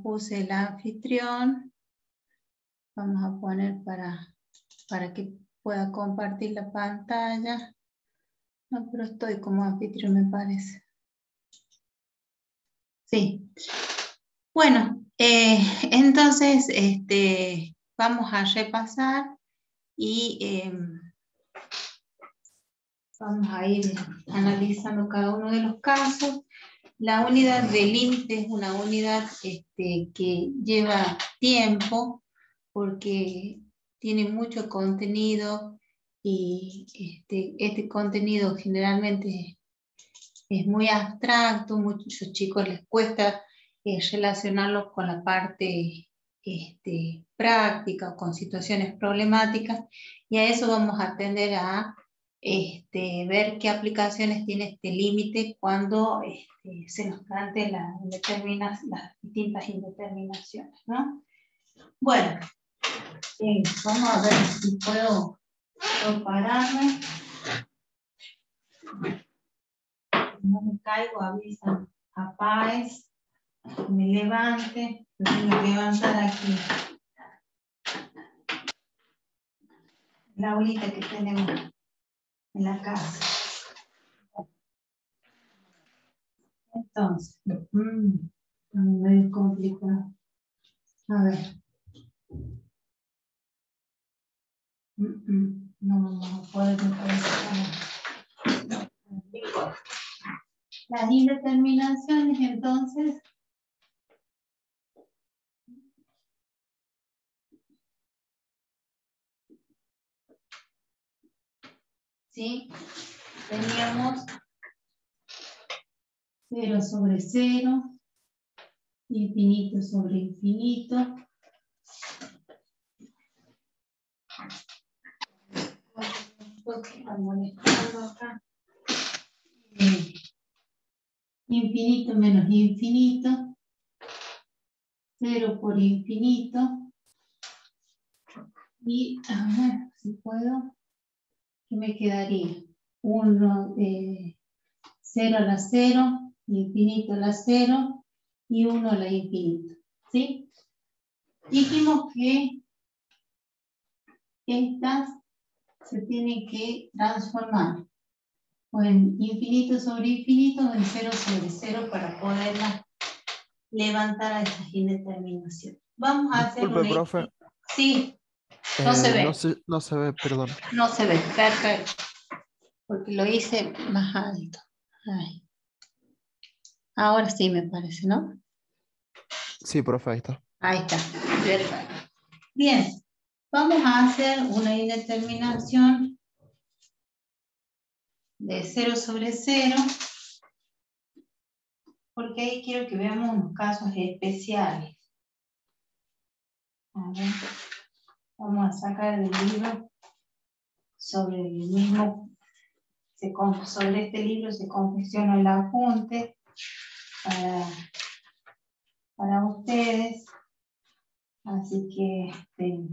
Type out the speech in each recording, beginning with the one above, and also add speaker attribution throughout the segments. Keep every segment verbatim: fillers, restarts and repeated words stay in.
Speaker 1: no puse el anfitrión. Vamos a poner para, para que pueda compartir la pantalla. No, pero estoy como anfitrión, me parece. Sí. Bueno, eh, entonces este, vamos a repasar y eh, vamos a ir analizando cada uno de los casos. La unidad de límite es una unidad este, que lleva tiempo porque tiene mucho contenido y este, este contenido generalmente es muy abstracto, muchos chicos les cuesta eh, relacionarlo con la parte este, práctica o con situaciones problemáticas, y a eso vamos a tender a este, ver qué aplicaciones tiene este límite cuando este, se nos planteen las, las distintas indeterminaciones, ¿no? Bueno, eh, vamos a ver si puedo, puedo pararme. No me caigo, avisan a Páez, me levante, me tengo que levantar aquí. La aulita que tenemos en la casa. Entonces, mmm, medio complicado. A ver. Mm -mm, no vamos a poder meter. Las indeterminaciones, entonces, ¿sí? Teníamos cero sobre cero, infinito sobre infinito. Acá. Eh, infinito menos infinito, cero por infinito, y a ver si puedo, ¿qué me quedaría? uno, eh, cero a la cero, infinito a la cero, y uno a la infinito, ¿sí? Dijimos que estas se tienen que transformar o en infinito sobre infinito o en cero sobre cero para poderlas levantar a estas indeterminaciones. Vamos a hacer
Speaker 2: Disculpe,
Speaker 1: una...
Speaker 2: profe.
Speaker 1: Sí, no
Speaker 2: eh,
Speaker 1: se ve.
Speaker 2: No se, no se ve, perdón.
Speaker 1: No se ve, perfecto. Porque lo hice más alto. Ay. Ahora sí me parece, ¿no?
Speaker 2: Sí, profe, ahí está.
Speaker 1: Ahí está, perfecto. Bien, vamos a hacer una indeterminación de cero sobre cero, porque ahí quiero que veamos unos casos especiales. A ver, vamos a sacar el libro sobre el mismo, se, sobre este libro se confecciona el apunte para, para ustedes, así que este,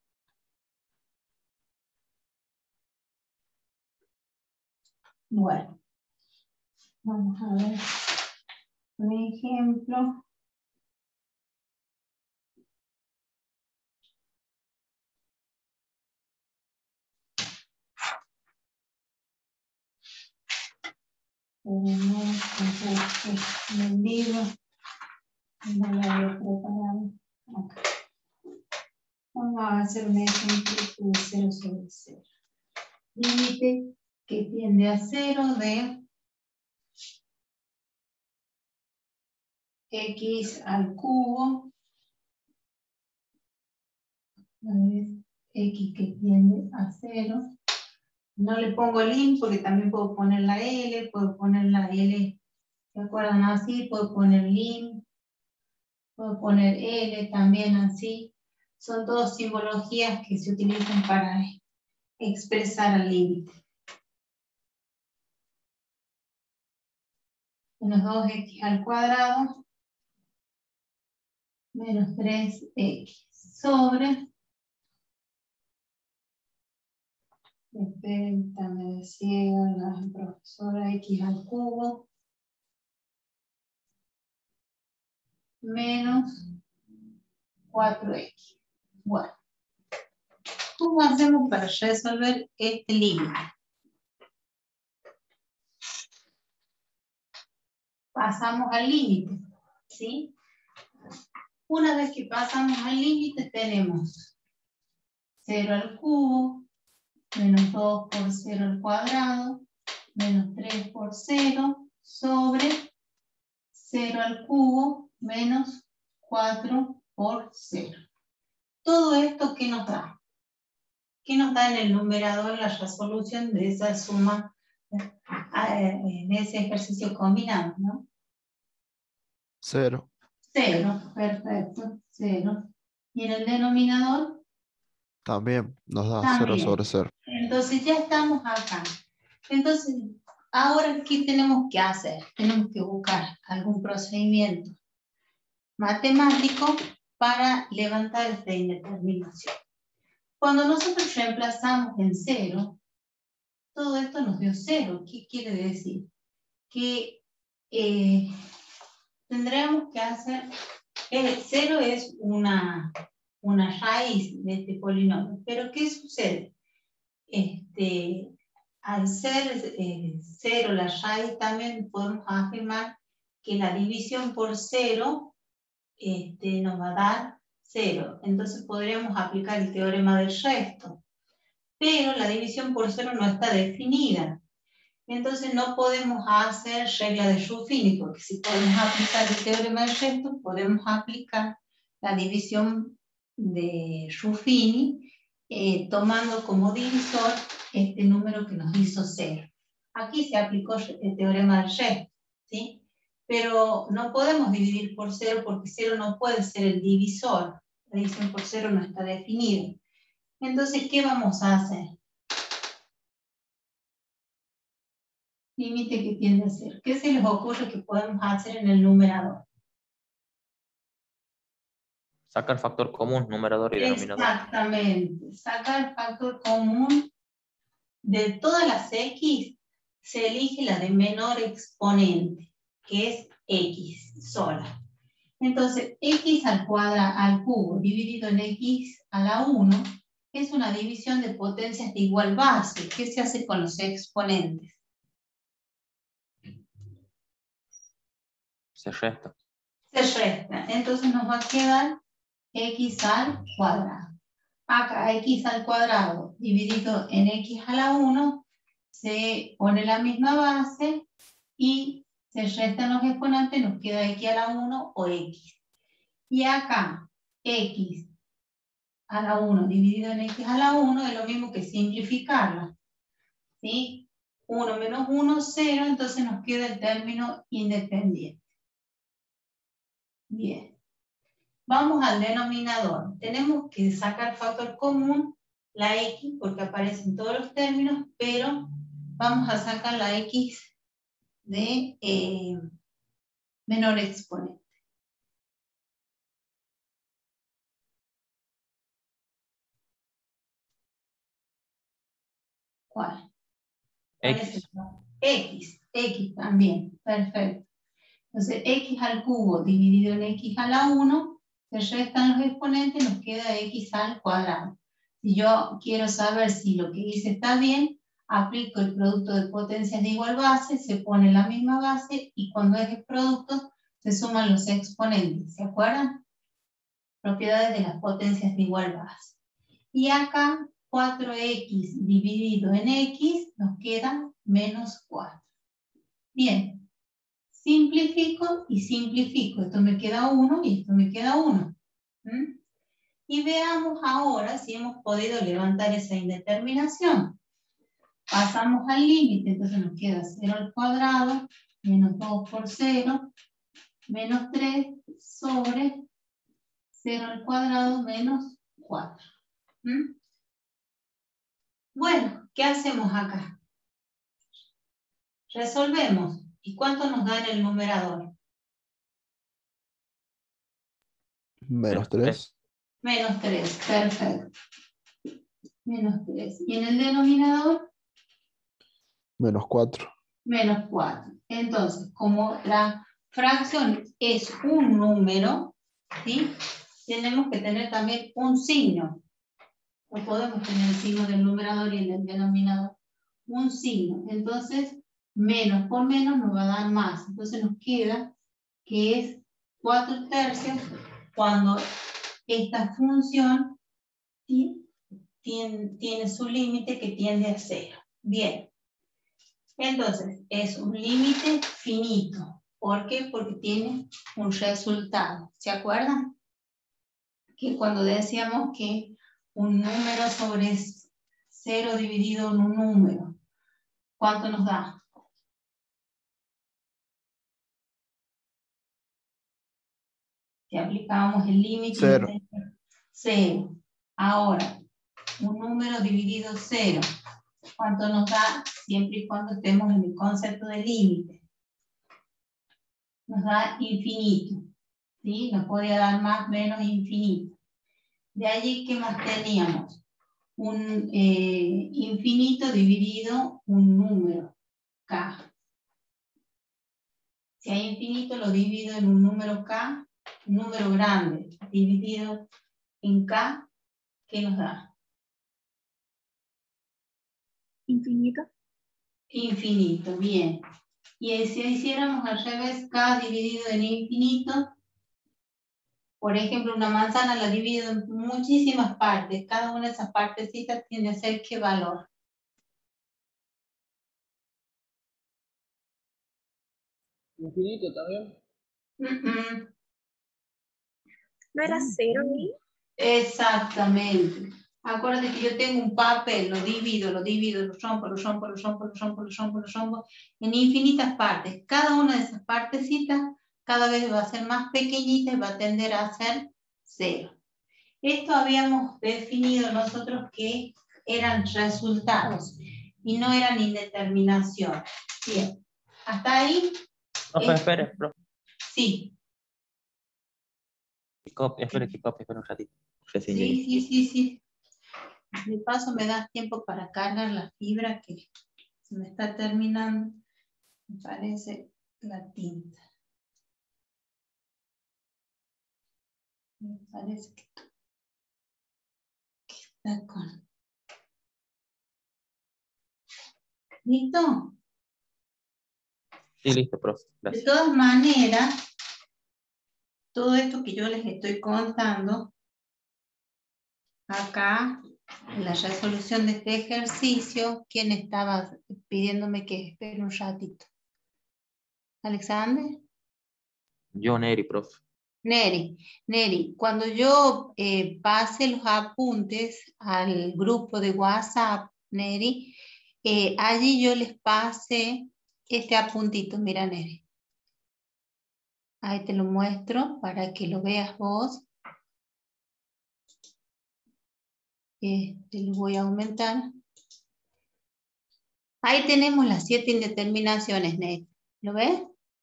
Speaker 1: bueno, vamos a ver un ejemplo. Tenemos en el libro, no lo había preparado. Acá. Vamos a hacer un ejemplo de cero sobre cero. Límite que tiende a cero de x al cubo. X que tiende a cero. No le pongo el lim porque también puedo poner la L, puedo poner la L, ¿se acuerdan así? Puedo poner lim, puedo poner L también así. Son todas simbologías que se utilizan para expresar el límite. Menos dos x al cuadrado menos tres x sobre, esperen, me decía la profesora, x al cubo menos cuatro equis. Bueno. ¿Cómo hacemos para resolver este límite? Pasamos al límite, ¿sí? Una vez que pasamos al límite tenemos cero al cubo, menos dos por cero al cuadrado, menos tres por cero, sobre cero al cubo, menos cuatro por cero. Todo esto, ¿qué nos da? ¿Qué nos da en el numerador la resolución de esa suma, de ese ejercicio combinado, ¿no?
Speaker 2: Cero.
Speaker 1: Cero, perfecto, cero. ¿Y en el denominador?
Speaker 2: También nos da
Speaker 1: También.
Speaker 2: cero sobre cero.
Speaker 1: Entonces ya estamos acá. Entonces, ahora, ¿qué tenemos que hacer? Tenemos que buscar algún procedimiento matemático para levantar esta indeterminación. Cuando nosotros reemplazamos en cero, todo esto nos dio cero. ¿Qué quiere decir? Que eh, tendríamos que hacer, eh, cero es una, una raíz de este polinomio, pero ¿qué sucede? Este, al ser eh, cero la raíz, también podemos afirmar que la división por cero este, nos va a dar cero. Entonces podríamos aplicar el teorema del resto, pero la división por cero no está definida. Entonces no podemos hacer regla de Ruffini, porque si podemos aplicar el teorema del resto, podemos aplicar la división de Ruffini, eh, tomando como divisor este número que nos hizo cero. Aquí se aplicó el teorema del resto, ¿sí? Pero no podemos dividir por cero porque cero no puede ser el divisor. La división por cero no está definida. Entonces, ¿qué vamos a hacer? Límite que tiende a cero. ¿Qué se les ocurre que podemos hacer en el numerador?
Speaker 3: Sacar factor común, numerador y denominador.
Speaker 1: Exactamente. Sacar factor común de todas las X, se elige la de menor exponente, que es X sola. Entonces, X al cuadrado, al cubo, dividido en X a la uno, es una división de potencias de igual base. ¿Qué se hace con los exponentes?
Speaker 3: Se resta.
Speaker 1: Se resta. Entonces nos va a quedar X al cuadrado. Acá X al cuadrado dividido en X a la uno se pone la misma base y se restan los exponentes, nos queda X a la uno o X. Y acá X a la uno dividido en X a la uno es lo mismo que simplificarla, ¿sí? uno menos uno, cero, entonces nos queda el término independiente. Bien. Vamos al denominador. Tenemos que sacar factor común, la X, porque aparece en todos los términos, pero vamos a sacar la X de eh, menor exponente. ¿Cuál? ¿Cuál
Speaker 3: X.
Speaker 1: es el? X. X también. Perfecto. Entonces, X al cubo dividido en X a la uno, se restan los exponentes, nos queda X al cuadrado. Si yo quiero saber si lo que hice está bien, aplico el producto de potencias de igual base, se pone la misma base y cuando es el producto se suman los exponentes. ¿Se acuerdan? Propiedades de las potencias de igual base. Y acá cuatro equis dividido en X nos queda menos cuatro. Bien. Simplifico y simplifico. Esto me queda uno y esto me queda uno. ¿Mm? Y veamos ahora si hemos podido levantar esa indeterminación. Pasamos al límite, entonces nos queda cero al cuadrado, menos dos por cero, menos tres sobre cero al cuadrado menos cuatro. ¿Mm? Bueno, ¿qué hacemos acá? Resolvemos. ¿Y cuánto nos da en el numerador?
Speaker 2: Menos tres.
Speaker 1: Menos tres, perfecto. Menos tres. ¿Y en el denominador?
Speaker 2: Menos cuatro.
Speaker 1: Menos cuatro. Entonces, como la fracción es un número, ¿sí? tenemos que tener también un signo. No podemos tener el signo del numerador y el denominador. Un signo. Entonces, menos por menos nos va a dar más. Entonces nos queda que es cuatro tercios cuando esta función tiene, tiene, tiene su límite que tiende a cero. Bien. Entonces, es un límite finito. ¿Por qué? Porque tiene un resultado. ¿Se acuerdan? Que cuando decíamos que un número sobre cero dividido en un número, ¿cuánto nos da? Si aplicábamos el límite.
Speaker 2: Cero.
Speaker 1: Cero. Ahora, un número dividido cero, ¿cuánto nos da? Siempre y cuando estemos en el concepto de límite. Nos da infinito. ¿Sí? Nos podría dar más, menos, infinito. De allí, ¿qué más teníamos? Un eh, infinito dividido un número, k. Si hay infinito, lo divido en un número k, un número grande, dividido en k, ¿qué nos da?
Speaker 4: Infinito.
Speaker 1: Infinito, bien. Y si hiciéramos al revés, k dividido en infinito, por ejemplo, una manzana la divido en muchísimas partes. Cada una de esas partecitas tiene que ser ¿qué valor?
Speaker 5: Infinito también.
Speaker 1: Mm-mm.
Speaker 4: ¿No era cero, ni?
Speaker 1: Exactamente. Acuérdate que yo tengo un papel, lo divido, lo divido, lo rompo, lo rompo, lo rompo, lo rompo, lo rompo, lo rompo, en infinitas partes. Cada una de esas partecitas cada vez va a ser más pequeñita y va a tender a ser cero. Esto habíamos definido nosotros que eran resultados y no eran indeterminación. Bien. Hasta ahí.
Speaker 3: Profe,
Speaker 1: es...
Speaker 3: espere, profe.
Speaker 1: Sí.
Speaker 3: Que copie, espere que copie, espere un ratito. Recién
Speaker 1: Sí,
Speaker 3: llegué.
Speaker 1: sí, sí, sí. De paso me das tiempo para cargar la fibra que se me está terminando. Me parece la tinta. Me parece que, que está con... ¿Listo?
Speaker 3: Sí, listo, profe.
Speaker 1: De
Speaker 3: Gracias.
Speaker 1: todas maneras, todo esto que yo les estoy contando, acá, en la resolución de este ejercicio, ¿quién estaba pidiéndome que espere un ratito? ¿Alexander?
Speaker 3: Yo, Neri, profe.
Speaker 1: Neri, Neri, cuando yo eh, pase los apuntes al grupo de WhatsApp, Neri, eh, allí yo les pasé este apuntito, mira, Neri. Ahí te lo muestro para que lo veas vos. Este, lo voy a aumentar. Ahí tenemos las siete indeterminaciones, Neri. ¿Lo ves?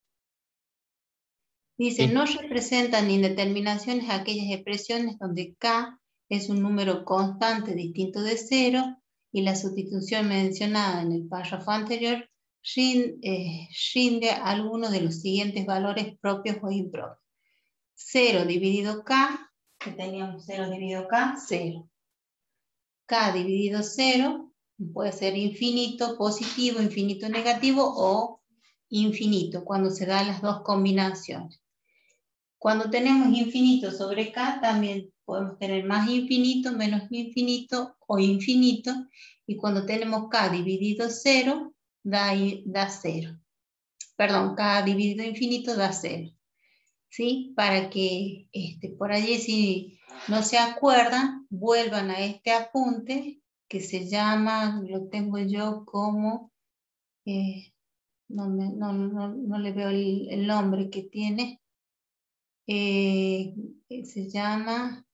Speaker 1: Dice,
Speaker 3: Sí.
Speaker 1: no representan indeterminaciones aquellas expresiones donde k es un número constante distinto de cero y la sustitución mencionada en el párrafo anterior rinde, eh, rinde alguno de los siguientes valores propios o impropios. cero dividido k, que teníamos cero dividido k, cero. K dividido cero puede ser infinito positivo, infinito negativo o infinito cuando se dan las dos combinaciones. Cuando tenemos infinito sobre k, también podemos tener más infinito, menos infinito o infinito. Y cuando tenemos k dividido cero, da, da cero. Perdón, k dividido infinito da cero. ¿Sí? Para que este, por allí, si no se acuerdan, vuelvan a este apunte que se llama, lo tengo yo como, eh, no, me, no, no, no le veo el, el nombre que tiene. Eh, se llama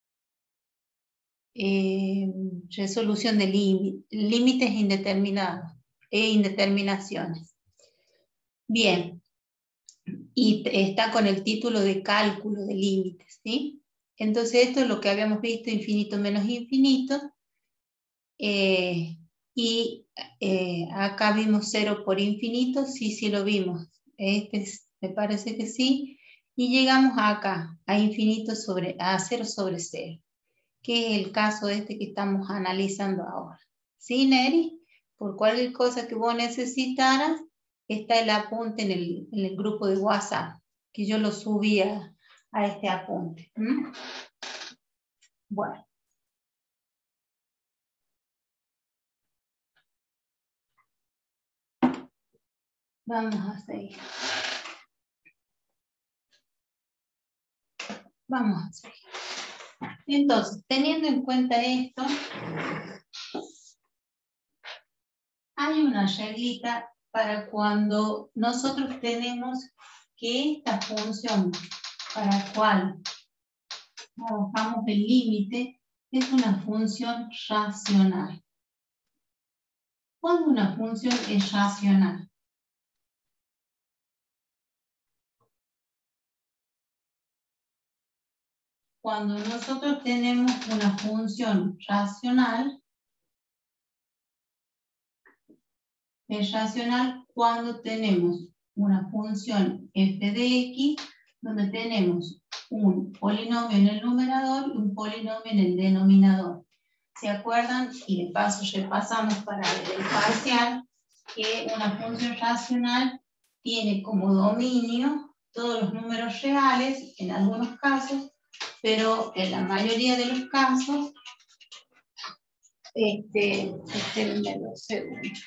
Speaker 1: eh, resolución de límites indeterminados e indeterminaciones. Bien, y está con el título de cálculo de límites, ¿sí? Entonces esto es lo que habíamos visto, infinito menos infinito, eh, y eh, acá vimos cero por infinito, sí, sí lo vimos, este es, me parece que sí. Y llegamos acá, a infinito sobre, a cero sobre cero, que es el caso este que estamos analizando ahora. ¿Sí, Neri? Por cualquier cosa que vos necesitaras, está el apunte en el, en el grupo de WhatsApp, que yo lo subí a, a este apunte. ¿Mm? Bueno. Vamos a seguir. Vamos a seguir. Entonces, teniendo en cuenta esto, hay una reglita para cuando nosotros tenemos que esta función para la cual trabajamos el límite es una función racional. ¿Cuándo una función es racional? Cuando nosotros tenemos una función racional, es racional cuando tenemos una función f de x, donde tenemos un polinomio en el numerador y un polinomio en el denominador. ¿Se acuerdan? Y de paso repasamos para ver el parcial que una función racional tiene como dominio todos los números reales, en algunos casos, pero en la mayoría de los casos, este, espérenme dos segundos.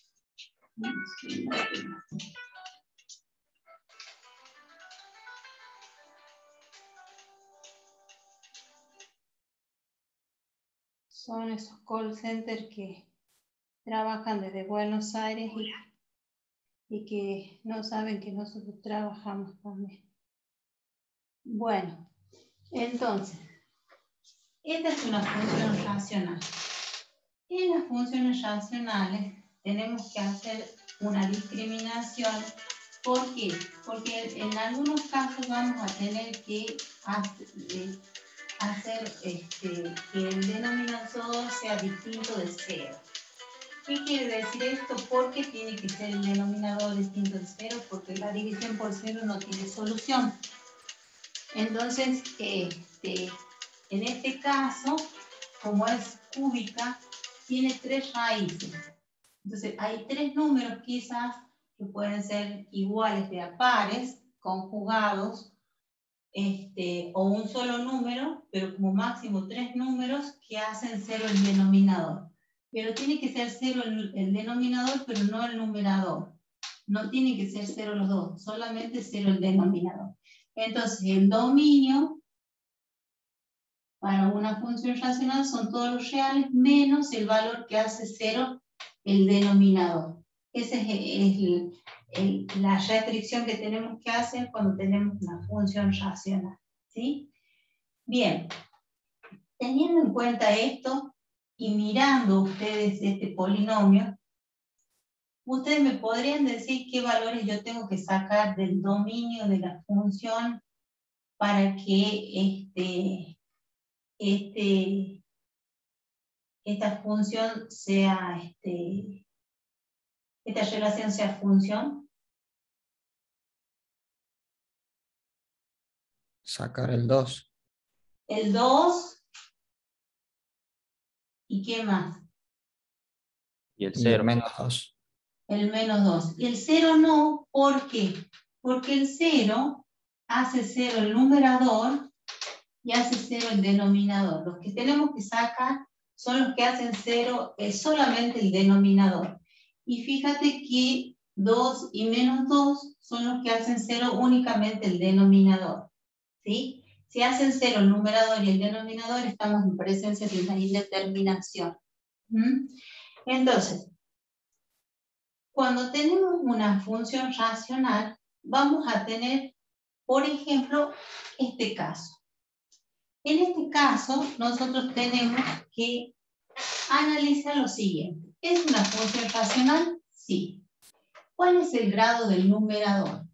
Speaker 1: Son esos call centers que trabajan desde Buenos Aires y, y que no saben que nosotros trabajamos también. Bueno, entonces, esta es una función racional. En las funciones racionales tenemos que hacer una discriminación. ¿Por qué? Porque en algunos casos vamos a tener que hacer, eh, hacer este, que el denominador sea distinto de cero. ¿Qué quiere decir esto? ¿Por qué tiene que ser el denominador distinto de cero? Porque la división por cero no tiene solución. Entonces, este, en este caso, como es cúbica, tiene tres raíces. Entonces, hay tres números quizás que pueden ser iguales de a pares, conjugados, este, o un solo número, pero como máximo tres números que hacen cero el denominador. Pero tiene que ser cero el, el denominador, pero no el numerador. No tiene que ser cero los dos, solamente cero el denominador. Entonces, el dominio para una función racional son todos los reales menos el valor que hace cero el denominador. Esa es, es el, el, la restricción que tenemos que hacer cuando tenemos una función racional. ¿Sí? Bien, teniendo en cuenta esto y mirando ustedes este polinomio, ustedes me podrían decir qué valores yo tengo que sacar del dominio de la función para que este, este, esta función sea, este, esta relación sea función.
Speaker 6: Sacar el dos.
Speaker 1: El dos. ¿Y qué más?
Speaker 3: Y el
Speaker 6: Y el
Speaker 3: cero.
Speaker 6: menos dos.
Speaker 1: El menos dos. Y el cero no, ¿por qué? Porque el cero hace cero el numerador y hace cero el denominador. Los que tenemos que sacar son los que hacen cero es solamente el denominador. Y fíjate que dos y menos dos son los que hacen cero únicamente el denominador. ¿Sí? Si hacen cero el numerador y el denominador, estamos en presencia de una indeterminación. ¿Mm? Entonces, cuando tenemos una función racional, vamos a tener, por ejemplo, este caso. En este caso, nosotros tenemos que analizar lo siguiente. ¿Es una función racional? Sí. ¿Cuál es el grado del numerador?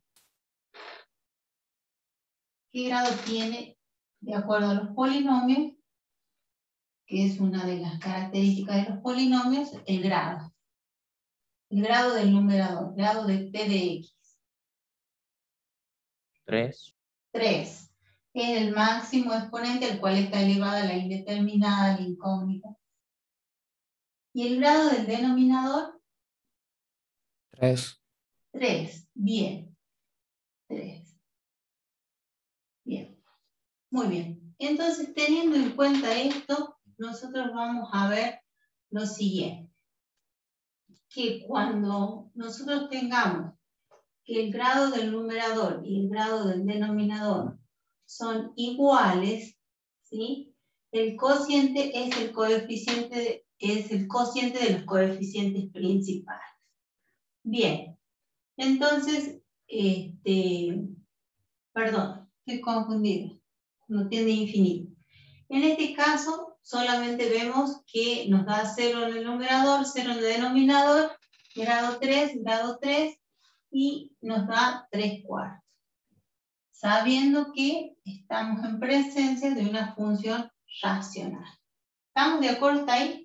Speaker 1: ¿Qué grado tiene, de acuerdo a los polinomios, que es una de las características de los polinomios, el grado? El grado del numerador, grado de P de X.
Speaker 3: tres.
Speaker 1: tres. Es el máximo exponente al cual está elevada la indeterminada, la incógnita. ¿Y el grado del denominador?
Speaker 6: tres.
Speaker 1: tres. Bien. tres. Bien. Muy bien. Entonces, teniendo en cuenta esto, nosotros vamos a ver lo siguiente. Que cuando nosotros tengamos que el grado del numerador y el grado del denominador son iguales, ¿sí? El cociente es el coeficiente de, es el cociente de los coeficientes principales. Bien, entonces, este, perdón, estoy confundida, no tiene infinito. En este caso, solamente vemos que nos da cero en el numerador, cero en el denominador, grado tres, grado tres, y nos da tres cuartos. Sabiendo que estamos en presencia de una función racional. ¿Estamos de acuerdo hasta ahí?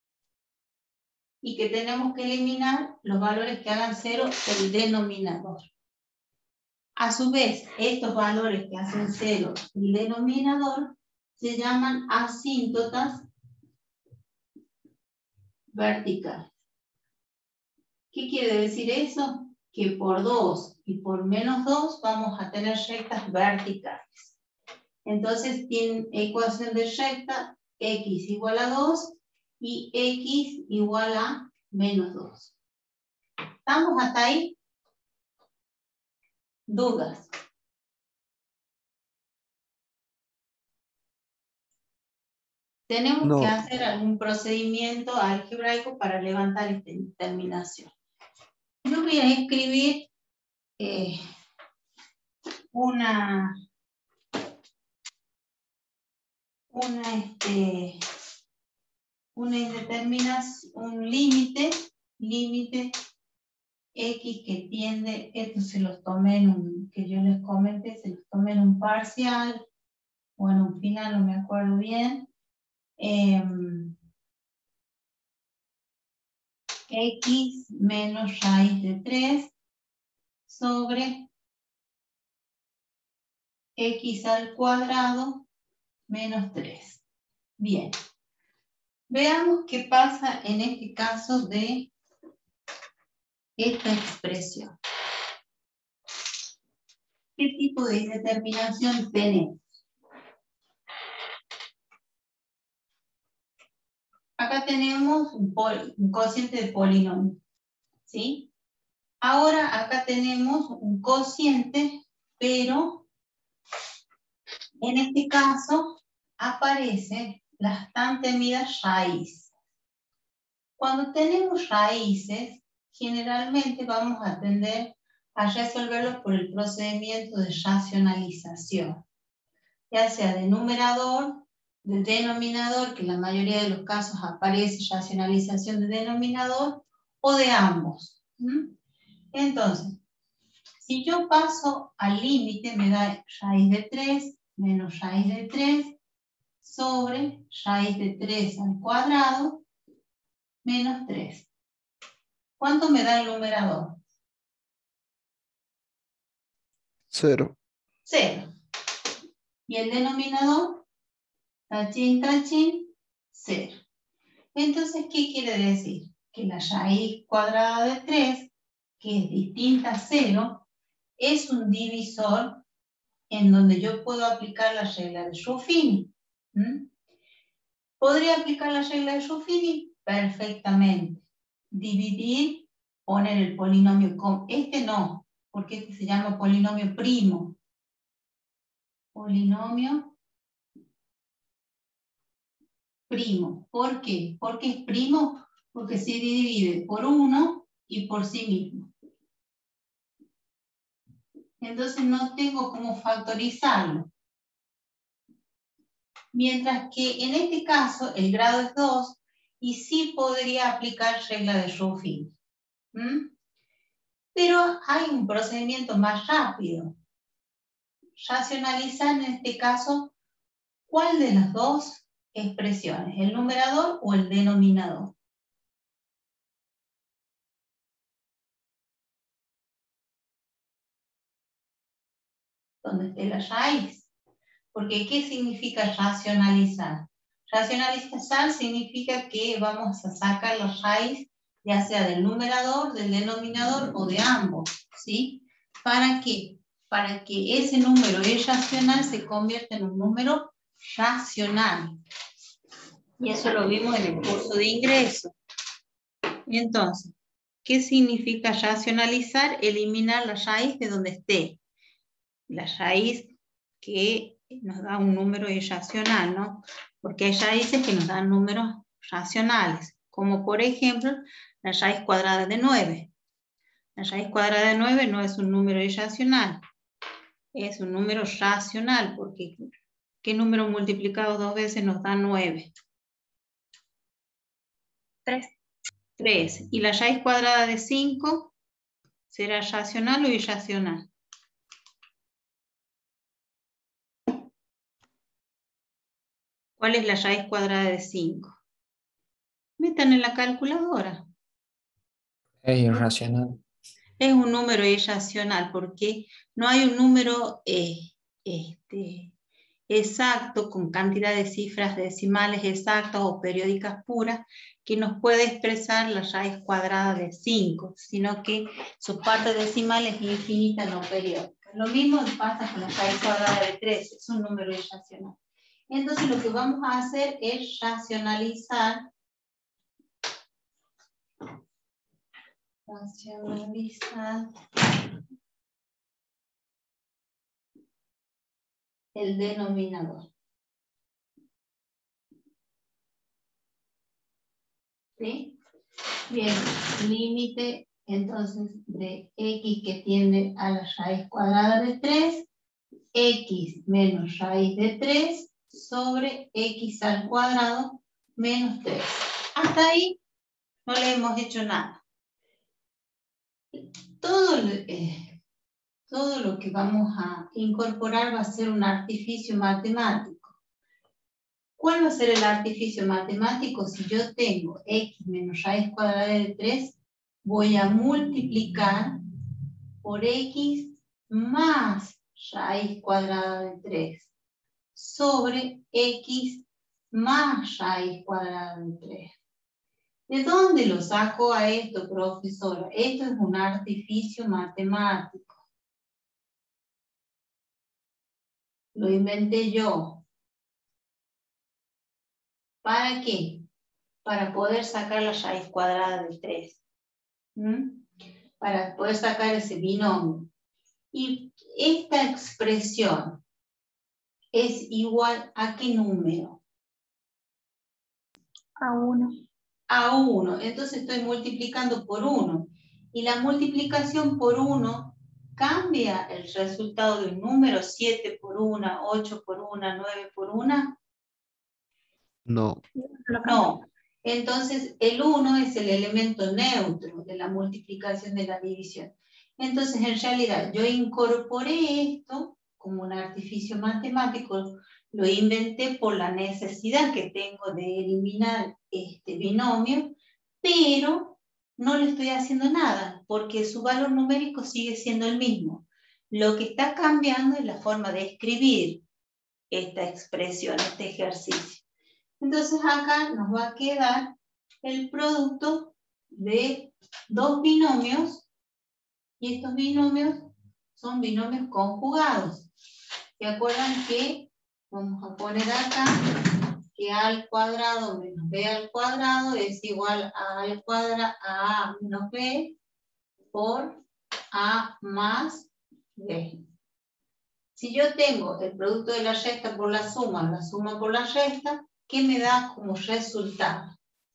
Speaker 1: Y que tenemos que eliminar los valores que hagan cero del denominador. A su vez, estos valores que hacen cero del denominador se llaman asíntotas verticales. ¿Qué quiere decir eso? Que por dos y por menos dos vamos a tener rectas verticales. Entonces tienen ecuación de recta x igual a dos y x igual a menos dos. ¿Estamos hasta ahí? ¿Dudas? Tenemos
Speaker 2: No.
Speaker 1: que hacer algún procedimiento algebraico para levantar esta determinación. Yo voy a escribir eh, una, una, este, una indeterminación, un límite, límite x que tiende, esto se los tomé en un, que yo les comenté, se los tomé en un parcial, o en un final, no me acuerdo bien. Eh, x menos raíz de tres sobre x al cuadrado menos tres. Bien. Veamos qué pasa en este caso de esta expresión. ¿Qué tipo de indeterminación tenemos? Acá tenemos un, pol, un cociente de polinomio, ¿sí? Ahora acá tenemos un cociente, pero en este caso aparece la tan temida raíz. Cuando tenemos raíces, generalmente vamos a tender a resolverlos por el procedimiento de racionalización, ya sea de numerador, de denominador, que en la mayoría de los casos aparece racionalización de denominador, o de ambos. ¿Mm? Entonces, si yo paso al límite, me da raíz de tres menos raíz de tres sobre raíz de tres al cuadrado menos tres. ¿Cuánto me da el numerador?
Speaker 2: Cero.
Speaker 1: Cero. ¿Y el denominador? Tachín, tachín, cero. Entonces, ¿qué quiere decir? Que la raíz cuadrada de tres, que es distinta a cero, es un divisor en donde yo puedo aplicar la regla de Ruffini. ¿Mm? ¿Podría aplicar la regla de Ruffini? Perfectamente. Dividir, poner el polinomio con... Este no, porque este se llama polinomio primo. Polinomio primo. ¿Por qué? ¿Por qué es primo? Porque se divide por uno y por sí mismo. Entonces no tengo cómo factorizarlo. Mientras que en este caso el grado es dos y sí podría aplicar regla de Ruffini. ¿Mm? Pero hay un procedimiento más rápido. Racionalizar en este caso cuál de las dos expresiones, el numerador o el denominador. donde esté la raíz. Porque ¿qué significa racionalizar? Racionalizar significa que vamos a sacar la raíz, ya sea del numerador, del denominador o de ambos, ¿sí? ¿Para qué? Para que ese número irracional se convierta en un número racional. Y eso lo vimos en el curso de ingreso. Entonces, ¿qué significa racionalizar? Eliminar la raíz de donde esté. La raíz que nos da un número irracional, ¿no? Porque hay raíces que nos dan números racionales, como por ejemplo la raíz cuadrada de nueve. La raíz cuadrada de nueve no es un número irracional, es un número racional, porque ¿qué número multiplicado dos veces nos da nueve?
Speaker 4: Tres.
Speaker 1: tres. ¿Y la raíz cuadrada de cinco será racional o irracional? ¿Cuál es la raíz cuadrada de cinco? Metan en la calculadora.
Speaker 6: Es irracional.
Speaker 1: Es un número irracional porque no hay un número eh, este, exacto con cantidad de cifras decimales exactas o periódicas puras que nos puede expresar la raíz cuadrada de cinco, sino que su parte decimal es infinita, no periódica. Lo mismo pasa con la raíz cuadrada de tres, es un número irracional. Entonces lo que vamos a hacer es racionalizar racionalizar el denominador. ¿Sí? Bien, límite entonces de x que tiende a la raíz cuadrada de tres, x menos raíz de tres sobre x al cuadrado menos tres. Hasta ahí no le hemos hecho nada. Todo, eh, todo lo que vamos a incorporar va a ser un artificio matemático. ¿Cuál va a ser el artificio matemático? Si yo tengo x menos raíz cuadrada de tres, voy a multiplicar por x más raíz cuadrada de tres sobre x más raíz cuadrada de tres. ¿De dónde lo saco a esto, profesora? Esto es un artificio matemático. Lo inventé yo. ¿Para qué? Para poder sacar la raíz cuadrada de tres. ¿Mm? Para poder sacar ese binomio. Y esta expresión es igual a ¿qué número?
Speaker 4: A uno.
Speaker 1: A uno. Entonces estoy multiplicando por uno. Y la multiplicación por uno cambia el resultado de un número, siete por uno, ocho por uno, nueve por uno.
Speaker 2: No.
Speaker 1: No. Entonces el uno es el elemento neutro de la multiplicación de la división. Entonces en realidad yo incorporé esto como un artificio matemático, lo inventé por la necesidad que tengo de eliminar este binomio, pero no le estoy haciendo nada porque su valor numérico sigue siendo el mismo. Lo que está cambiando es la forma de escribir esta expresión, este ejercicio. Entonces acá nos va a quedar el producto de dos binomios, y estos binomios son binomios conjugados. ¿Se acuerdan que vamos a poner acá que a al cuadrado menos b al cuadrado es igual a al cuadrado a a menos b por a más b? Si yo tengo el producto de la resta por la suma, la suma por la resta, ¿qué me da como resultado?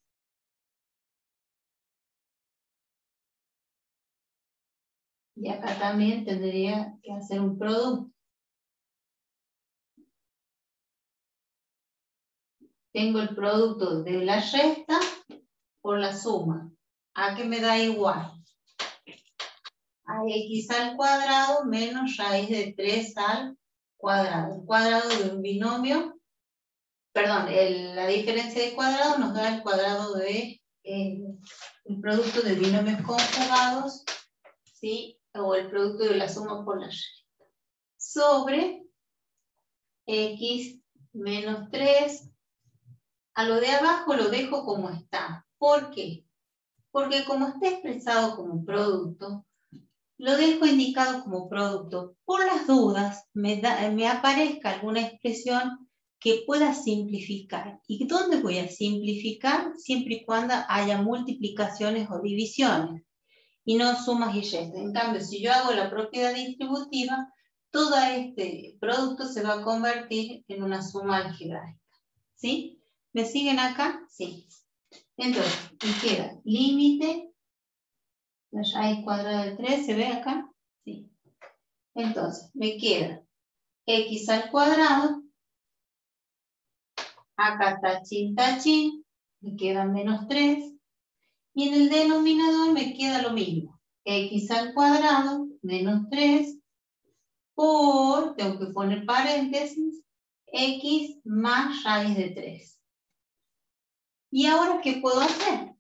Speaker 1: Y acá también tendría que hacer un producto. Tengo el producto de la resta por la suma. ¿A qué me da igual? A x al cuadrado menos raíz de tres al cuadrado. El cuadrado de un binomio, perdón, el, la diferencia de cuadrado nos da el cuadrado de eh, el producto de binomios conjugados, ¿sí? O el producto de la suma por la resta. sobre x menos tres. A lo de abajo lo dejo como está. ¿Por qué? Porque como está expresado como producto, lo dejo indicado como producto. Por las dudas, me, da, me aparezca alguna expresión que pueda simplificar. ¿Y dónde voy a simplificar? Siempre y cuando haya multiplicaciones o divisiones, y no sumas y restas. En cambio, si yo hago la propiedad distributiva, todo este producto se va a convertir en una suma algebraica. ¿Sí? ¿Me siguen acá? Sí. Entonces, me queda límite, la raíz cuadrada de tres, ¿se ve acá? Sí. Entonces, me queda x al cuadrado, acá tachín, tachín, me queda menos tres, y en el denominador me queda lo mismo, x al cuadrado menos tres, por, tengo que poner paréntesis, x más raíz de tres. ¿Y ahora qué puedo hacer?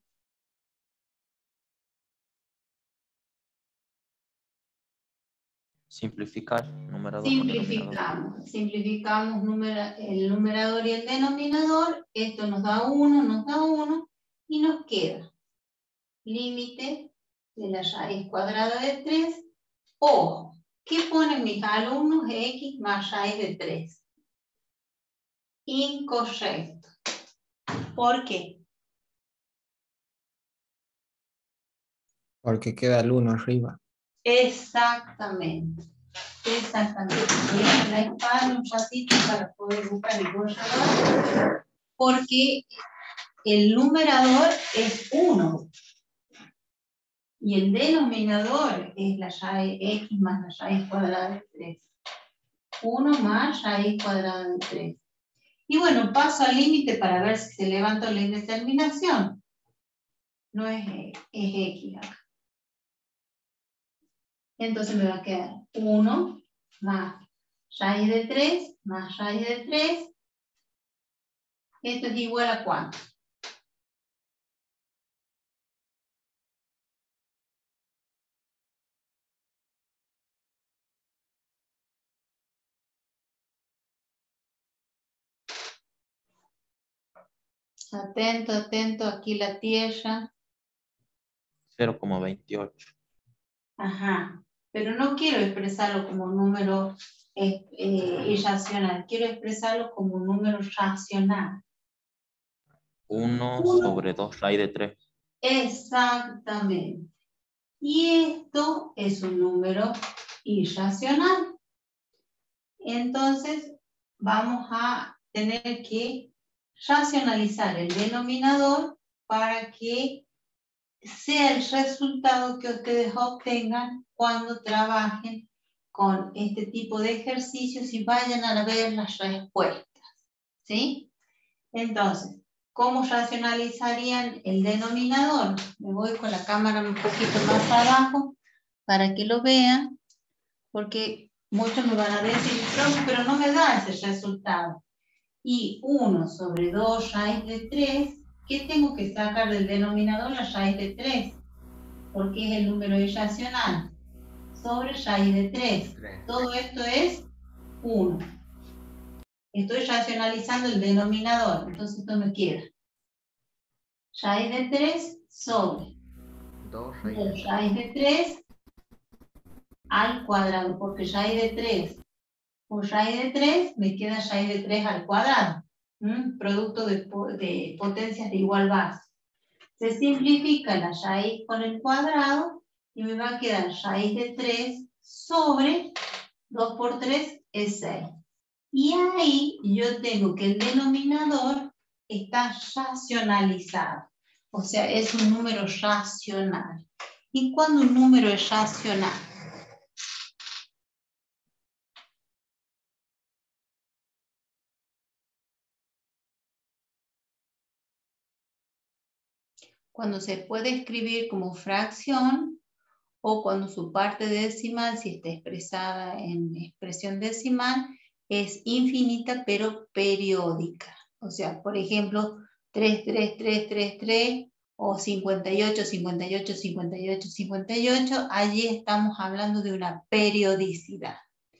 Speaker 3: Simplificar numerador con denominador.
Speaker 1: Simplificamos, simplificamos numera, el numerador y el denominador, esto nos da uno, nos da uno, y nos queda límite de la raíz cuadrada de tres, o, ¿qué ponen mis alumnos? X más raíz de tres. Incorrecto. ¿Por qué?
Speaker 6: Porque queda el uno arriba.
Speaker 1: Exactamente. Exactamente. Voy a la espalda un ratito para poder buscar el borrador, porque el numerador es uno y el denominador es la raíz x más la raíz cuadrada de tres. uno más raíz cuadrada de tres. Y bueno, paso al límite para ver si se levanta la indeterminación. No es, es x acá. Entonces me va a quedar uno más raíz de tres más raíz de tres. Esto es igual a ¿cuánto? Atento, atento, aquí la tierra.
Speaker 3: cero coma veintiocho.
Speaker 1: Ajá, pero no quiero expresarlo como un número eh, eh, irracional, quiero expresarlo como un número racional.
Speaker 3: uno sobre dos raíz de tres.
Speaker 1: Exactamente. Y esto es un número irracional. Entonces, vamos a tener que racionalizar el denominador para que sea el resultado que ustedes obtengan cuando trabajen con este tipo de ejercicios y vayan a ver las respuestas. ¿Sí? Entonces, ¿cómo racionalizarían el denominador? Me voy con la cámara un poquito más abajo para que lo vean, porque muchos me van a decir, pero no me da ese resultado. Y uno sobre dos raíz de tres, ¿qué tengo que sacar del denominador? La raíz de tres, porque es el número irracional, sobre raíz de tres. Todo esto es uno. Estoy racionalizando el denominador, entonces esto me queda raíz de tres sobre dos raíz de tres al cuadrado, porque raíz de tres por raíz de tres me queda raíz de tres al cuadrado. ¿Mm? Producto de, de potencias de igual base. Se simplifica la raíz con el cuadrado y me va a quedar raíz de tres sobre dos por tres es seis. Y ahí yo tengo que el denominador está racionalizado. O sea, es un número racional. ¿Y cuándo un número es racional? Cuando se puede escribir como fracción o cuando su parte decimal, si está expresada en expresión decimal, es infinita pero periódica. O sea, por ejemplo, tres, tres, tres, tres, tres o cincuenta y ocho, cincuenta y ocho, cincuenta y ocho, cincuenta y ocho, allí estamos hablando de una periodicidad.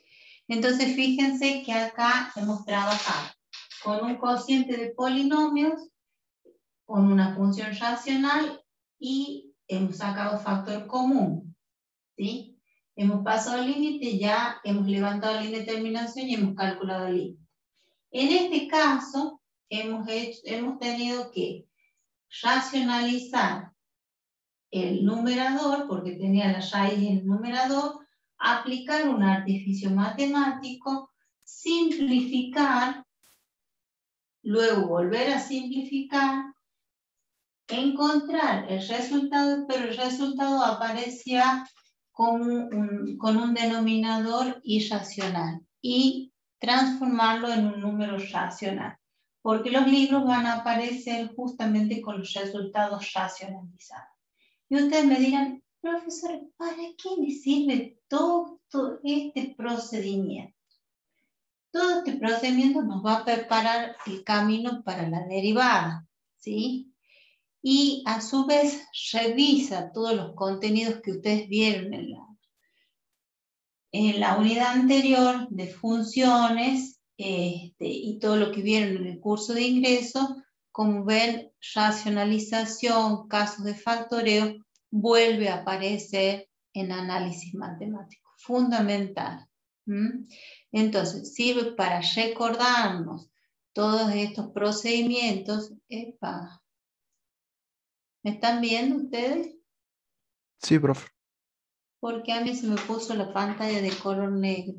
Speaker 1: Entonces, fíjense que acá hemos trabajado con un cociente de polinomios, con una función racional y hemos sacado factor común, ¿sí? Hemos pasado el límite, ya hemos levantado la indeterminación y hemos calculado el límite. En este caso, hemos, hecho, hemos tenido que racionalizar el numerador, porque tenía la raíz en el numerador, aplicar un artificio matemático, simplificar, luego volver a simplificar, encontrar el resultado, pero el resultado aparecía con un, con un denominador irracional y transformarlo en un número racional, porque los libros van a aparecer justamente con los resultados racionalizados. Y ustedes me dirán, profesor, ¿para qué me sirve todo este procedimiento? Todo este procedimiento nos va a preparar el camino para la derivada, ¿sí? Y a su vez revisa todos los contenidos que ustedes vieron en la, en la unidad anterior de funciones este, y todo lo que vieron en el curso de ingreso. Como ven, racionalización, casos de factoreo, vuelve a aparecer en análisis matemático, fundamental. ¿Mm? Entonces, sirve para recordarnos todos estos procedimientos. Epa. ¿Me están viendo ustedes?
Speaker 2: Sí, profe.
Speaker 1: Porque a mí se me puso la pantalla de color negro.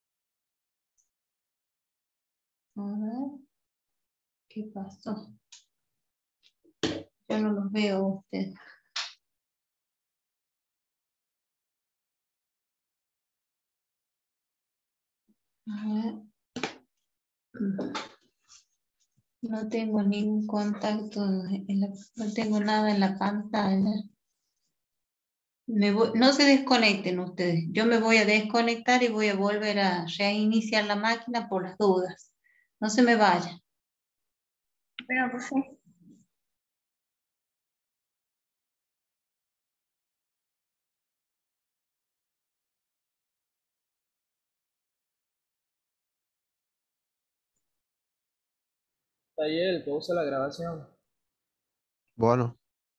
Speaker 1: A ver. ¿Qué pasó? Yo no los veo a ustedes. A ver. No tengo ningún contacto, en la, no tengo nada en la pantalla. Me voy, no se desconecten ustedes. Yo me voy a desconectar y voy a volver a reiniciar la máquina por las dudas. No se me vayan.
Speaker 4: Pero, profe,
Speaker 5: Taller, el que usa la grabación.
Speaker 2: Bueno,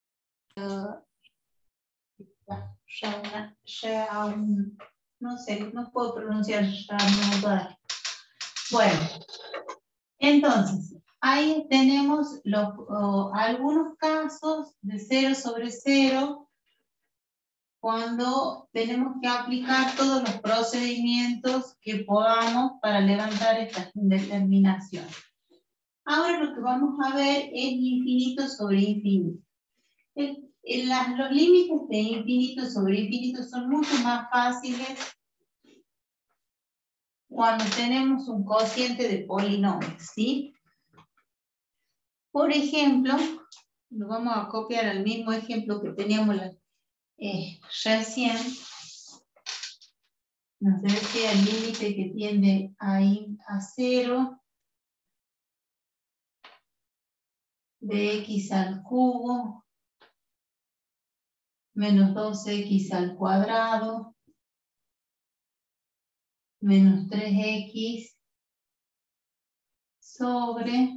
Speaker 1: No sé, no puedo pronunciar. Bueno, entonces, ahí tenemos los, oh, algunos casos de cero sobre cero cuando tenemos que aplicar todos los procedimientos que podamos para levantar esta indeterminación. Ahora lo que vamos a ver es infinito sobre infinito. El, el, las, los límites de infinito sobre infinito son mucho más fáciles cuando tenemos un cociente de polinomios, ¿sí? Por ejemplo, lo vamos a copiar al mismo ejemplo que teníamos la, eh, recién. Nos decía el límite que tiende a, a cero de x al cubo menos dos x al cuadrado menos tres x sobre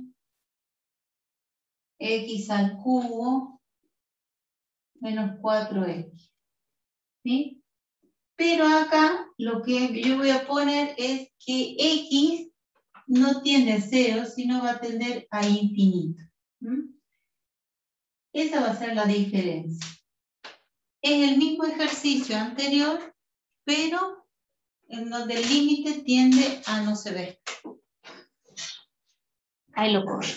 Speaker 1: x al cubo menos cuatro x. ¿Sí? Pero acá lo que yo voy a poner es que x no tiende a cero, sino va a tender a infinito. ¿Mm? Esa va a ser la diferencia. Es el mismo ejercicio anterior, pero en donde el límite tiende a no se ver. Ahí lo corro.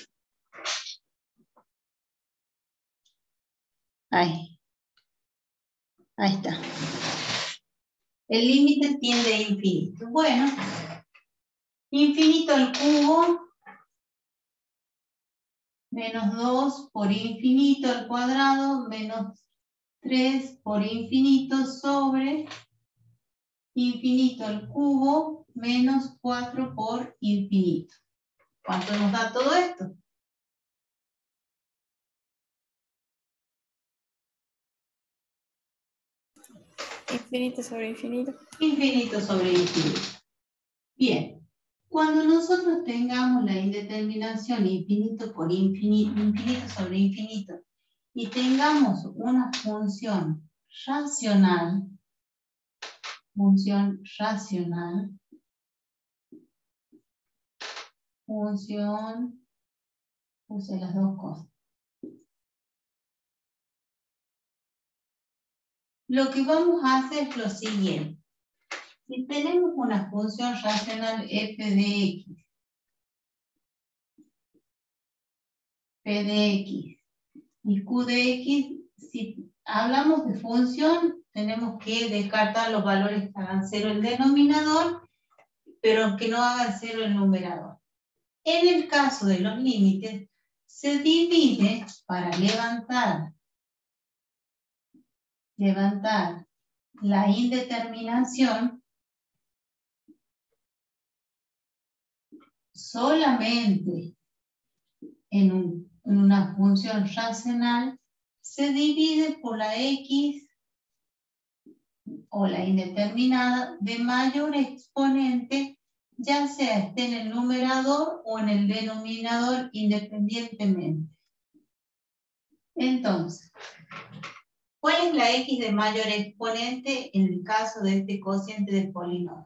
Speaker 1: Ahí. Ahí está. El límite tiende a infinito. Bueno, infinito al cubo menos dos por infinito al cuadrado menos tres por infinito sobre infinito al cubo menos cuatro por infinito. ¿Cuánto nos da todo esto?
Speaker 4: infinito sobre infinito.
Speaker 1: Infinito sobre infinito. Bien, cuando nosotros tengamos la indeterminación infinito por infinito, infinito sobre infinito, y tengamos una función racional, función racional, función, puse las dos cosas. Lo que vamos a hacer es lo siguiente. Si tenemos una función racional f de x, p de x y q de x, si hablamos de función, tenemos que descartar los valores que hagan cero el denominador, pero que no hagan cero el numerador. En el caso de los límites, se divide para levantar, levantar la indeterminación solamente en, un, en una función racional, se divide por la x o la indeterminada de mayor exponente, ya sea esté en el numerador o en el denominador independientemente. Entonces, ¿cuál es la x de mayor exponente en el caso de este cociente de polinomios?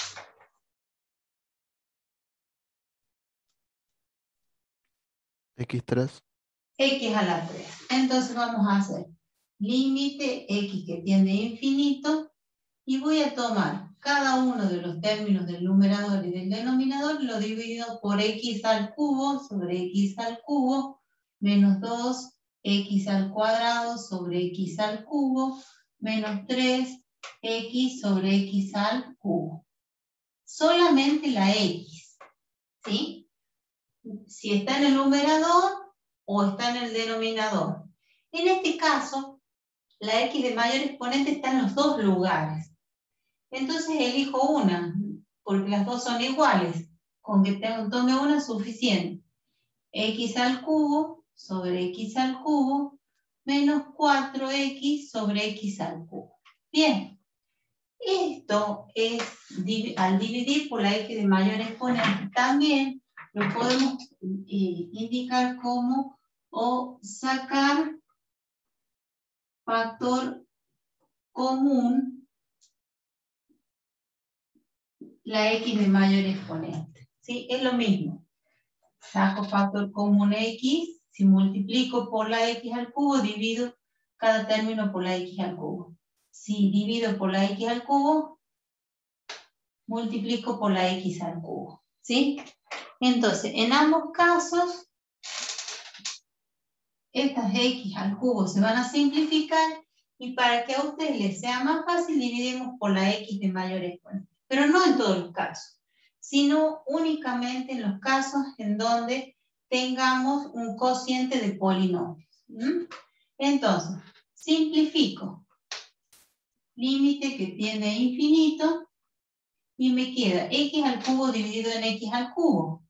Speaker 2: equis tres.
Speaker 1: X a la tres. Entonces vamos a hacer límite x que tiende a infinito y voy a tomar cada uno de los términos del numerador y del denominador, lo divido por x al cubo sobre x al cubo menos dos x al cuadrado sobre x al cubo menos tres x sobre x al cubo. Solamente la x, ¿sí? Si está en el numerador o está en el denominador. En este caso, la x de mayor exponente está en los dos lugares. Entonces elijo una, porque las dos son iguales. Con que tome una es suficiente. X al cubo sobre x al cubo menos cuatro x sobre x al cubo. Bien. Esto es al dividir por la x de mayor exponente. También lo podemos eh, indicar como o sacar factor común la x de mayor exponente. ¿Sí? Es lo mismo. Saco factor común x, si multiplico por la x al cubo, divido cada término por la x al cubo. Si divido por la x al cubo, multiplico por la x al cubo. ¿Sí? Entonces, en ambos casos, estas x al cubo se van a simplificar y para que a ustedes les sea más fácil, dividimos por la x de mayor exponente. Pero no en todos los casos, sino únicamente en los casos en donde tengamos un cociente de polinomios. ¿Mm? Entonces, simplifico. Límite que tiende a infinito y me queda x al cubo dividido en x al cubo.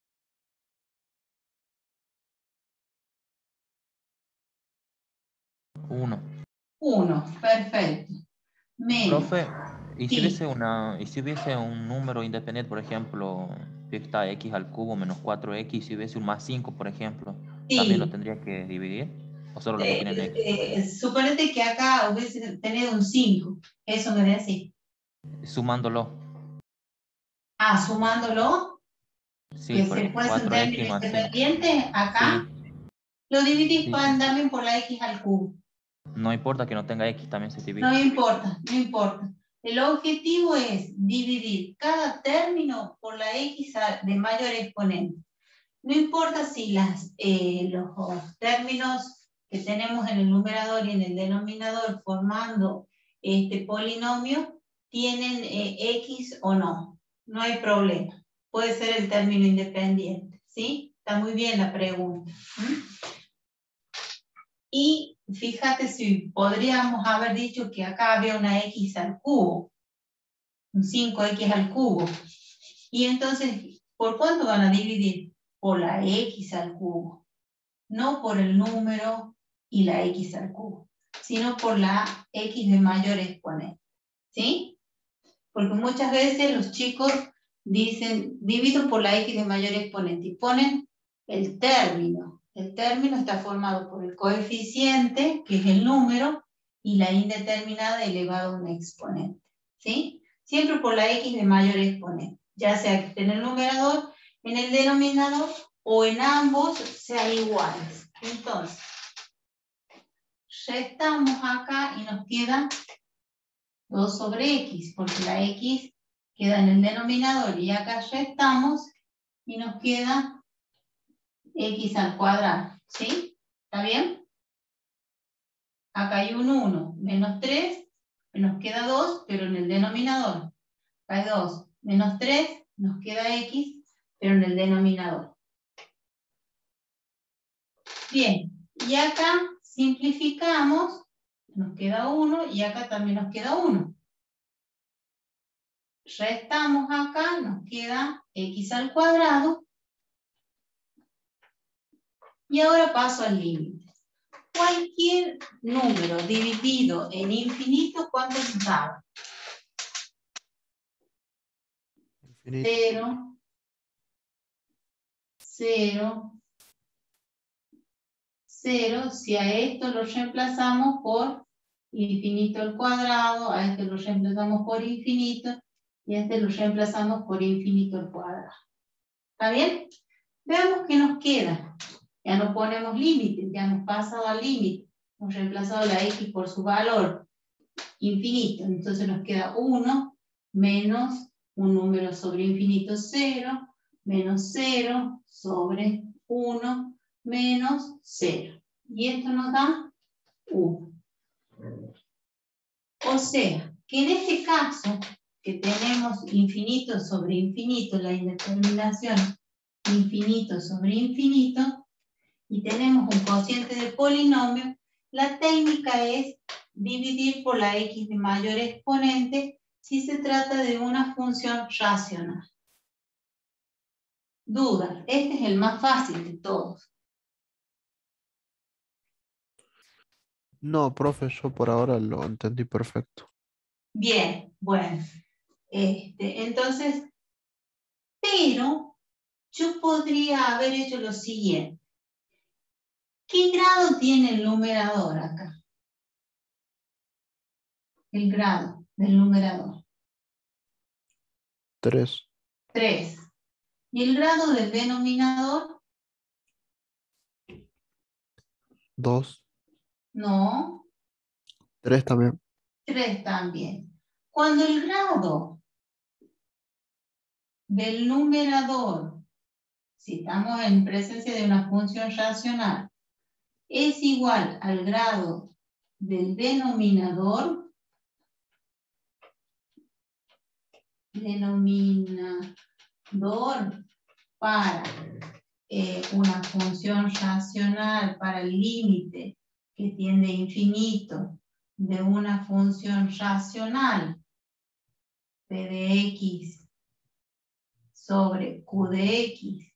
Speaker 3: uno.
Speaker 1: uno, perfecto. Menos.
Speaker 3: Profe, ¿y si
Speaker 1: Sí.
Speaker 3: hubiese una, y si hubiese un número independiente, por ejemplo, que está x al cubo menos cuatro x, si hubiese un más cinco, por ejemplo,
Speaker 1: Sí.
Speaker 3: ¿también lo tendría que dividir? ¿O solo lo que tiene en
Speaker 1: Eh,
Speaker 3: x?
Speaker 1: eh, suponete que acá hubiese tenido un cinco. Eso me decís.
Speaker 3: Sumándolo.
Speaker 1: Ah, sumándolo.
Speaker 3: Sí,
Speaker 1: Que
Speaker 3: por
Speaker 1: se
Speaker 3: ejemplo,
Speaker 1: fuese un
Speaker 3: cuatro x
Speaker 1: término
Speaker 3: más cinco.
Speaker 1: independiente acá.
Speaker 3: Sí,
Speaker 1: Lo dividís
Speaker 3: sí.
Speaker 1: para también por la x al cubo.
Speaker 3: No importa que no tenga x, también se divide.
Speaker 1: No importa, no importa. El objetivo es dividir cada término por la x de mayor exponente. No importa si las, eh, los términos que tenemos en el numerador y en el denominador formando este polinomio tienen eh, x o no. No hay problema. Puede ser el término independiente. ¿Sí? Está muy bien la pregunta. ¿Mm? Y fíjate si podríamos haber dicho que acá había una x al cubo, un cinco x al cubo. Y entonces, ¿por cuánto van a dividir? Por la x al cubo. No por el número y la x al cubo, sino por la x de mayor exponente. ¿Sí? Porque muchas veces los chicos dicen, divido por la x de mayor exponente y ponen el término. El término está formado por el coeficiente, que es el número, y la indeterminada elevado a una exponente. ¿Sí? Siempre por la x de mayor exponente. Ya sea que esté en el numerador, en el denominador, o en ambos sean iguales. Entonces, restamos acá y nos queda dos sobre x, porque la x queda en el denominador y acá restamos y nos queda x al cuadrado, ¿sí? ¿Está bien? Acá hay un uno, menos tres, nos queda dos, pero en el denominador. Acá hay dos, menos tres, nos queda x, pero en el denominador. Bien, y acá simplificamos, nos queda uno y acá también nos queda uno. Restamos acá, nos queda x al cuadrado. Y ahora paso al límite. Cualquier número dividido en infinito, ¿cuánto nos da?
Speaker 2: Infinito.
Speaker 1: Cero, cero, cero. Si a esto lo reemplazamos por infinito al cuadrado, a este lo reemplazamos por infinito, y a este lo reemplazamos por infinito al cuadrado. ¿Está bien? Veamos qué nos queda. Ya no ponemos límite, ya hemos pasado al límite. Hemos reemplazado la x por su valor infinito. Entonces nos queda uno menos un número sobre infinito cero, menos cero sobre uno menos cero. Y esto nos da uno. O sea, que en este caso, que tenemos infinito sobre infinito, la indeterminación infinito sobre infinito, y tenemos un cociente de polinomio, la técnica es dividir por la x de mayor exponente si se trata de una función racional. Dudas, este es el más fácil de todos.
Speaker 2: No, profe, yo por ahora lo entendí perfecto.
Speaker 1: Bien, bueno. Este, entonces, pero yo podría haber hecho lo siguiente. ¿Qué grado tiene el numerador acá? El grado del numerador.
Speaker 2: Tres.
Speaker 1: tres. ¿Y el grado del denominador?
Speaker 2: Dos.
Speaker 1: No.
Speaker 2: Tres también.
Speaker 1: tres también. Cuando el grado del numerador, si estamos en presencia de una función racional, es igual al grado del denominador, denominador para eh, una función racional, para el límite que tiende a infinito de una función racional, p de x sobre q de x,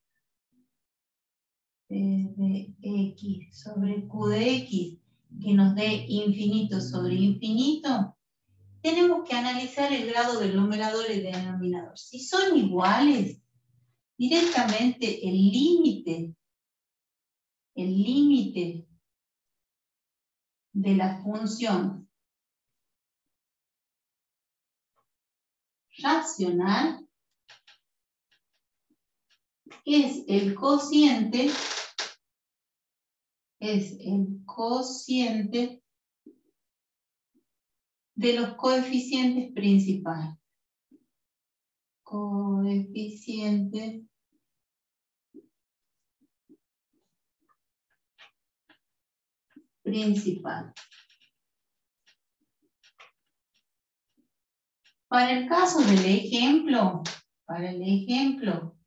Speaker 1: p de x sobre q de x, que nos dé infinito sobre infinito, tenemos que analizar el grado del numerador y del denominador. Si son iguales, directamente el límite, el límite de la función racional es el cociente, es el cociente de los coeficientes principales. Coeficiente principal. Para el caso del ejemplo, para el ejemplo,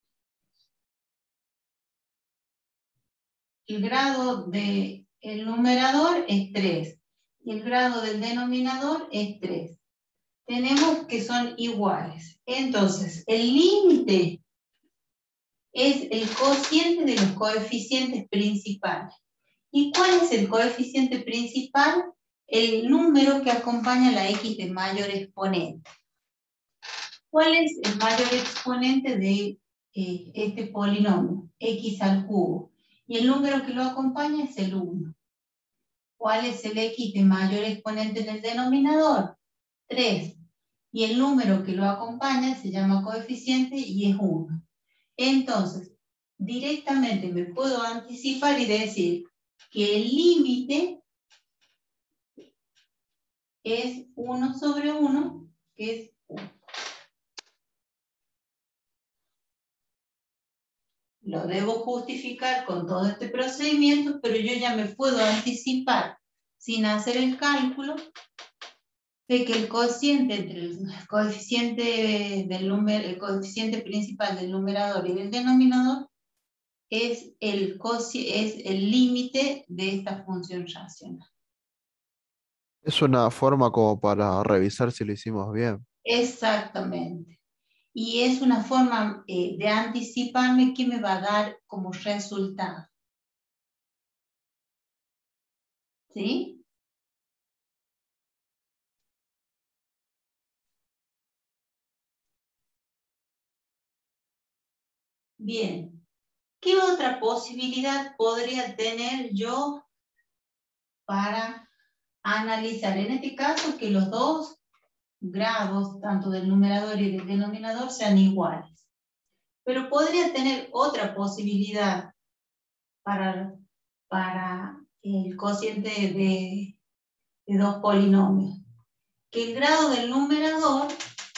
Speaker 1: el grado del numerador es tres y el grado del denominador es tres. Tenemos que son iguales. Entonces, el límite es el cociente de los coeficientes principales. ¿Y cuál es el coeficiente principal? El número que acompaña a la x de mayor exponente. ¿Cuál es el mayor exponente de eh, este polinomio? X al cubo. Y el número que lo acompaña es el uno. ¿Cuál es el X de mayor exponente en el denominador? tres. Y el número que lo acompaña se llama coeficiente y es uno. Entonces, directamente me puedo anticipar y decir que el límite es uno sobre uno, que es uno. Lo debo justificar con todo este procedimiento, pero yo ya me puedo anticipar, sin hacer el cálculo, de que el cociente entre el coeficiente, del número, el coeficiente principal del numerador y del denominador es el, es el límite de esta función racional.
Speaker 2: Es una forma como para revisar si lo hicimos bien.
Speaker 1: Exactamente. Y es una forma eh, de anticiparme qué me va a dar como resultado. ¿Sí? Bien. ¿Qué otra posibilidad podría tener yo para analizar? En este caso, que los dos grados, tanto del numerador y del denominador, sean iguales. Pero podría tener otra posibilidad para, para el cociente de, de dos polinomios. Que el grado del numerador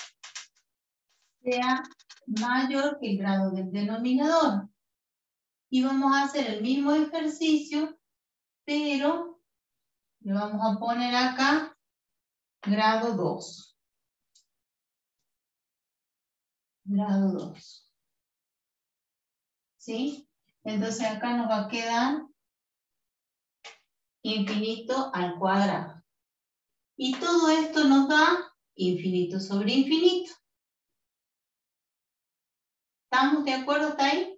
Speaker 1: sea mayor que el grado del denominador. Y vamos a hacer el mismo ejercicio, pero le vamos a poner acá grado dos. Grado dos. ¿Sí? Entonces acá nos va a quedar infinito al cuadrado. Y todo esto nos da infinito sobre infinito. ¿Estamos de acuerdo hasta ahí?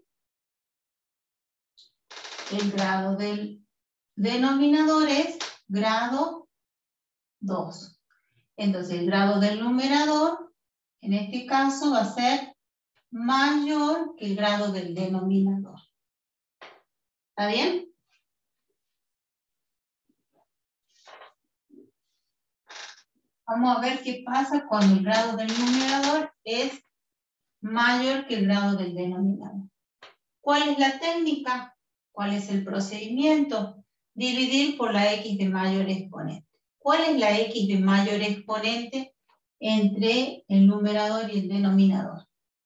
Speaker 1: El grado del denominador es grado dos. Entonces el grado del numerador, en este caso, va a ser mayor que el grado del denominador. ¿Está bien? Vamos a ver qué pasa cuando el grado del numerador es mayor que el grado del denominador. ¿Cuál es la técnica? ¿Cuál es el procedimiento? Dividir por la X de mayor exponente. ¿Cuál es la X de mayor exponente entre el numerador y el denominador?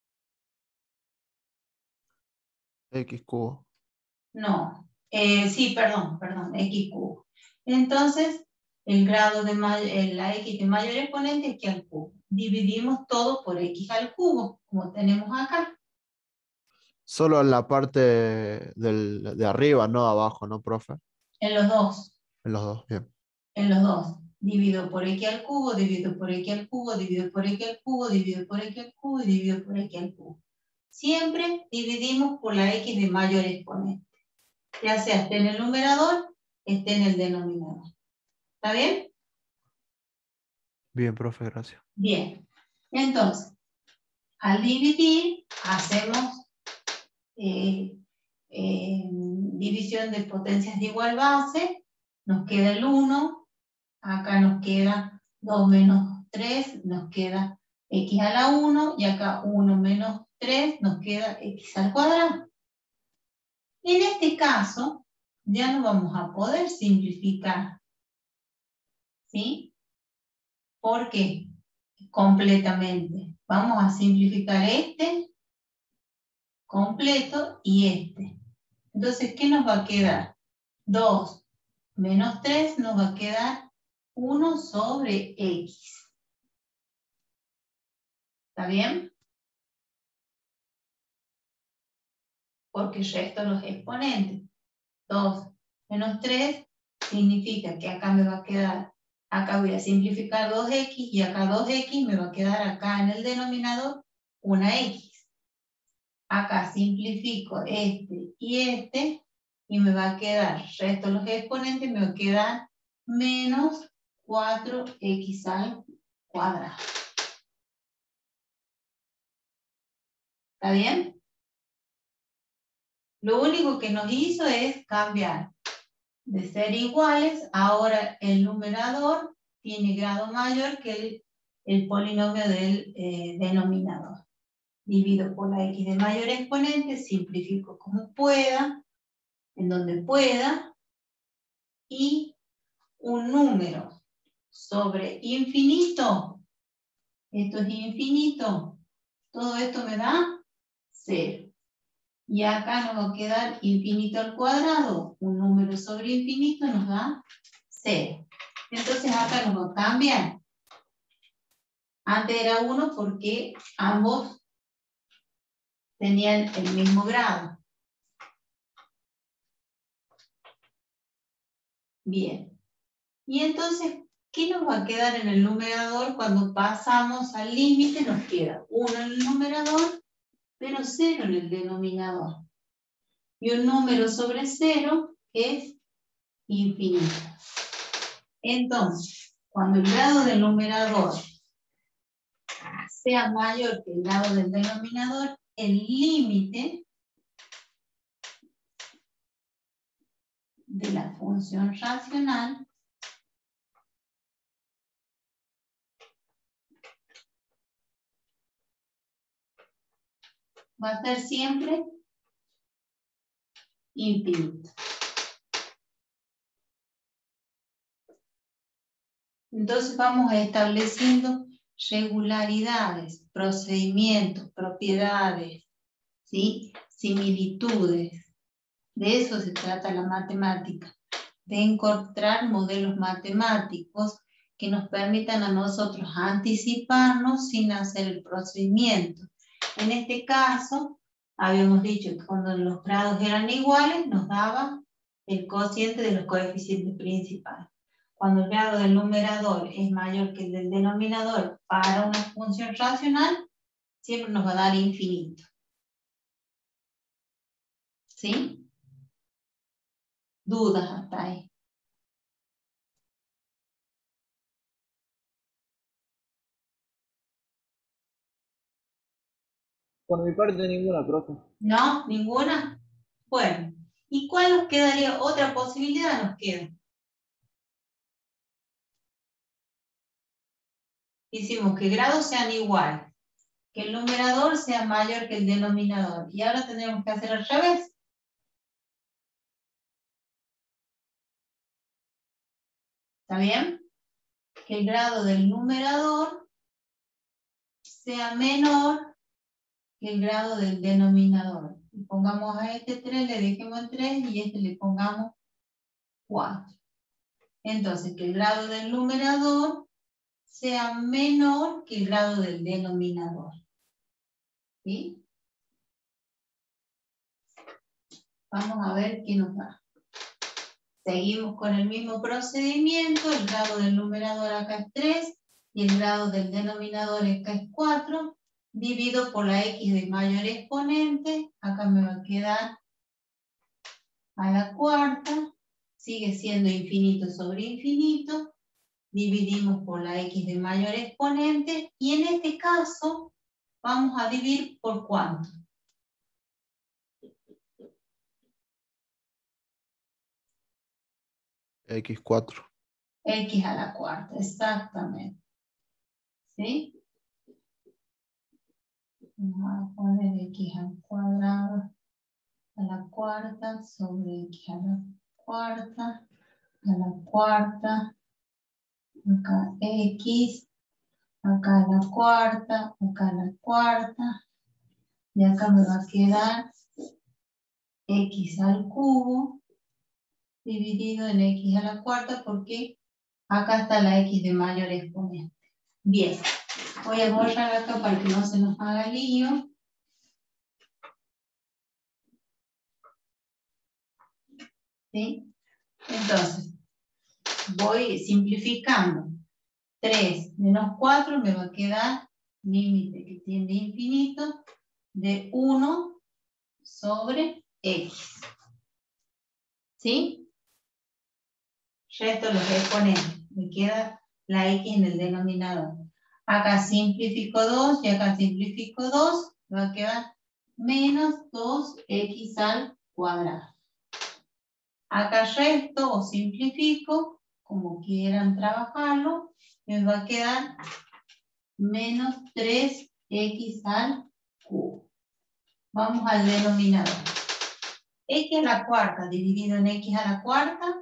Speaker 2: X cubo.
Speaker 1: No, eh, sí, perdón, perdón, X cubo. Entonces, el grado de la X de mayor exponente es que al cubo. Dividimos todo por X al cubo, como tenemos acá.
Speaker 2: Solo en la parte del, de arriba, no abajo, ¿no, profe?
Speaker 1: En los dos.
Speaker 2: En los dos, bien.
Speaker 1: En los dos. Divido por X al cubo, divido por X al cubo, divido por X al cubo, divido por X al cubo y divido por X al cubo. Siempre dividimos por la X de mayor exponente. Ya sea esté en el numerador, esté en el denominador. ¿Está bien?
Speaker 2: Bien, profe, gracias.
Speaker 1: Bien. Entonces, al dividir, hacemos eh, eh, división de potencias de igual base. Nos queda el uno. Acá nos queda dos menos tres. Nos queda X a la uno. Y acá uno menos tres. Nos queda X al cuadrado. En este caso, ya no vamos a poder simplificar. ¿Sí? ¿Por qué? Completamente. Vamos a simplificar este completo y este. Entonces, ¿qué nos va a quedar? dos menos tres nos va a quedar uno sobre X. ¿Está bien? Porque resto los exponentes. dos menos tres significa que acá me va a quedar, acá voy a simplificar dos X y acá dos X me va a quedar acá en el denominador una X. Acá simplifico este y este y me va a quedar, resto los exponentes, me va a quedar menos cuatro X al cuadrado. ¿Está bien? Lo único que nos hizo es cambiar de ser iguales, ahora el numerador tiene grado mayor que el, el polinomio del eh, denominador. Divido por la x de mayor exponente, simplifico como pueda, en donde pueda, y un número sobre infinito, esto es infinito, todo esto me da cero. Y acá nos va a quedar infinito al cuadrado, un número sobre infinito nos da cero. Entonces acá nos va a cambiar. Antes era uno porque ambos tenían el mismo grado. Bien. Y entonces, ¿qué nos va a quedar en el numerador cuando pasamos al límite? Nos queda uno en el numerador, pero cero en el denominador. Y un número sobre cero es infinito. Entonces, cuando el grado del numerador sea mayor que el grado del denominador, el límite de la función racional va a ser siempre infinito. Entonces vamos estableciendo regularidades, procedimientos, propiedades, ¿sí? Similitudes. De eso se trata la matemática, de encontrar modelos matemáticos que nos permitan a nosotros anticiparnos sin hacer el procedimiento. En este caso, habíamos dicho que cuando los grados eran iguales, nos daba el cociente de los coeficientes principales. Cuando el grado del numerador es mayor que el del denominador para una función racional, siempre nos va a dar infinito. ¿Sí? ¿Dudas hasta ahí?
Speaker 5: Por mi parte, ninguna, profe.
Speaker 1: ¿No? ¿Ninguna? Bueno. ¿Y cuál nos quedaría? Otra posibilidad nos queda. Hicimos que grados sean iguales, que el numerador sea mayor que el denominador. Y ahora tendremos que hacer al revés. ¿Está bien? Que el grado del numerador sea menor que el grado del denominador. Y pongamos a este tres, le dejemos tres y a este le pongamos cuatro. Entonces, que el grado del numerador sea menor que el grado del denominador. ¿Sí? Vamos a ver qué nos da. Seguimos con el mismo procedimiento. El grado del numerador acá es tres y el grado del denominador acá es cuatro. Divido por la x de mayor exponente. Acá me va a quedar a la cuarta. Sigue siendo infinito sobre infinito. Dividimos por la x de mayor exponente. Y en este caso vamos a dividir por ¿cuánto?
Speaker 2: equis cuatro.
Speaker 1: X a la cuarta, exactamente. ¿Sí? Vamos a poner x al cuadrado a la cuarta sobre x a la cuarta, a la cuarta, acá x, acá a la cuarta, acá a la cuarta, y acá me va a quedar x al cubo dividido en x a la cuarta porque acá está la x de mayor exponente. Bien, voy a borrar acá para que no se nos haga lío. ¿Sí? Entonces, voy simplificando. tres menos cuatro me va a quedar límite que tiende a infinito de uno sobre x. ¿Sí? Resto los exponentes. Me queda la x en el denominador. Acá simplifico dos y acá simplifico dos. Me va a quedar menos dos equis al cuadrado. Acá resto o simplifico, como quieran trabajarlo, me va a quedar menos tres equis al cubo. Vamos al denominador. X a la cuarta dividido en X a la cuarta.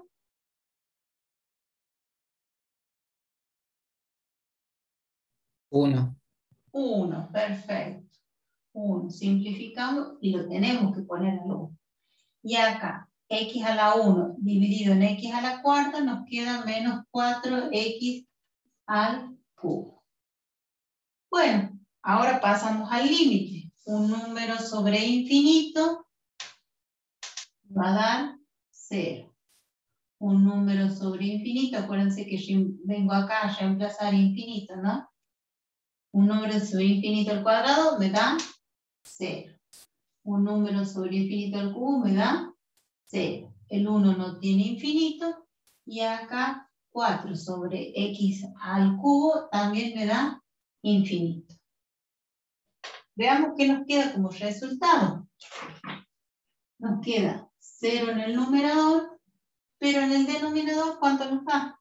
Speaker 6: Uno.
Speaker 1: uno, perfecto. uno, simplificamos y lo tenemos que poner al uno. Y acá, X a la uno dividido en X a la cuarta nos queda menos cuatro equis al cubo. Bueno, ahora pasamos al límite. Un número sobre infinito va a dar cero. Un número sobre infinito, acuérdense que yo vengo acá a reemplazar infinito, ¿no? Un número sobre infinito al cuadrado me da cero. Un número sobre infinito al cubo me da cero. El uno no tiene infinito. Y acá cuatro sobre X al cubo también me da infinito. Veamos qué nos queda como resultado. Nos queda cero en el numerador, pero en el denominador, ¿cuánto nos da?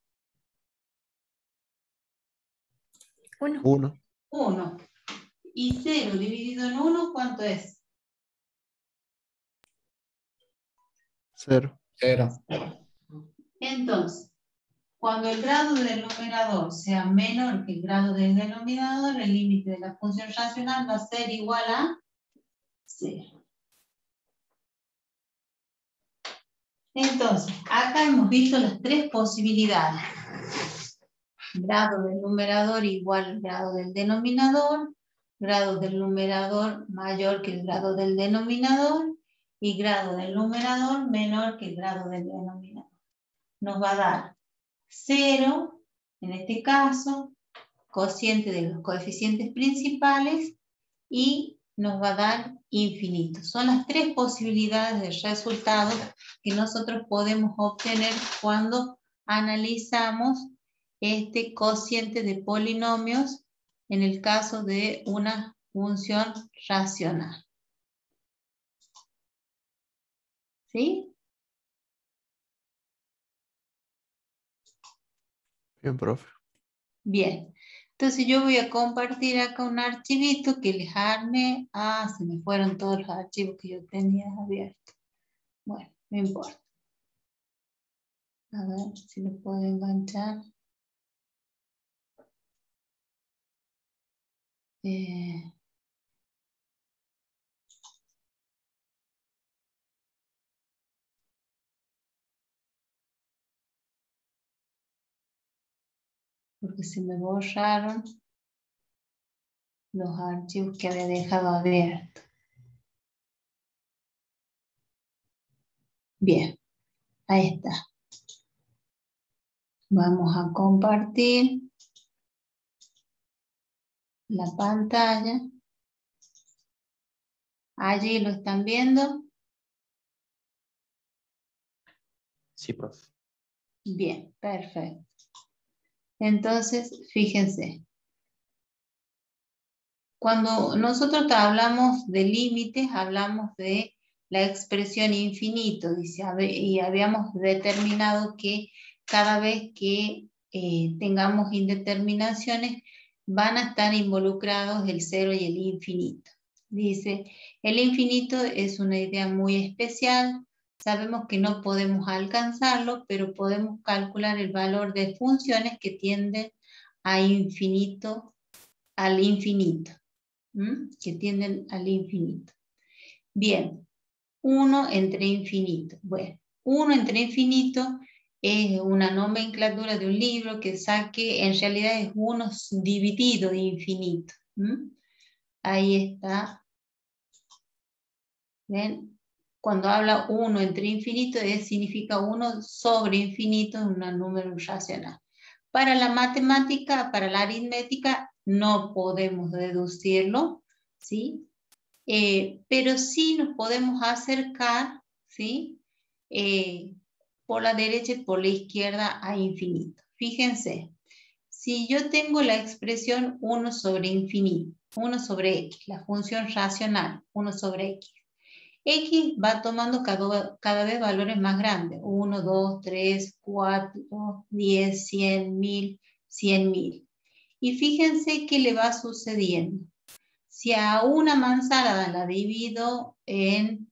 Speaker 4: Uno.
Speaker 2: uno.
Speaker 1: uno. Y cero dividido en uno, ¿cuánto es?
Speaker 2: cero.
Speaker 6: Cero.
Speaker 1: Entonces, cuando el grado del numerador sea menor que el grado del denominador, el límite de la función racional va a ser igual a cero. Entonces, acá hemos visto las tres posibilidades. Grado del numerador igual al grado del denominador, grado del numerador mayor que el grado del denominador y grado del numerador menor que el grado del denominador. Nos va a dar cero, en este caso, cociente de los coeficientes principales y nos va a dar infinito. Son las tres posibilidades de resultados que nosotros podemos obtener cuando analizamos este cociente de polinomios en el caso de una función racional. ¿Sí?
Speaker 2: Bien, profe.
Speaker 1: Bien. Entonces yo voy a compartir acá un archivito que les arme. Ah, se me fueron todos los archivos que yo tenía abiertos. Bueno, no importa. A ver si lo puedo enganchar. Eh, porque se me borraron los archivos que había dejado abiertos. Bien, ahí está. Vamos a compartir la pantalla. Allí lo están viendo.
Speaker 3: Sí, profe.
Speaker 1: Bien, perfecto. Entonces, fíjense. Cuando nosotros hablamos de límites, hablamos de la expresión infinito, dice, y habíamos determinado que cada vez que eh, tengamos indeterminaciones, van a estar involucrados el cero y el infinito. Dice, el infinito es una idea muy especial, sabemos que no podemos alcanzarlo, pero podemos calcular el valor de funciones que tienden a infinito, al infinito. ¿Mm? Que tienden al infinito. Bien, uno entre infinito. Bueno, uno entre infinito es una nomenclatura de un libro que saque, en realidad es uno dividido de infinito. ¿Mm? Ahí está. ¿Ven? Cuando habla uno entre infinito, es, significa uno sobre infinito en un número racional. Para la matemática, para la aritmética, no podemos deducirlo, ¿sí? Eh, pero sí nos podemos acercar, ¿sí? Eh, por la derecha y por la izquierda a infinito. Fíjense, Si yo tengo la expresión uno sobre infinito, uno sobre x, la función racional, uno sobre x, x va tomando cada, cada vez valores más grandes, uno, dos, tres, cuatro, diez, cien, mil, cien mil. Y fíjense qué le va sucediendo. Si a una manzana la divido en,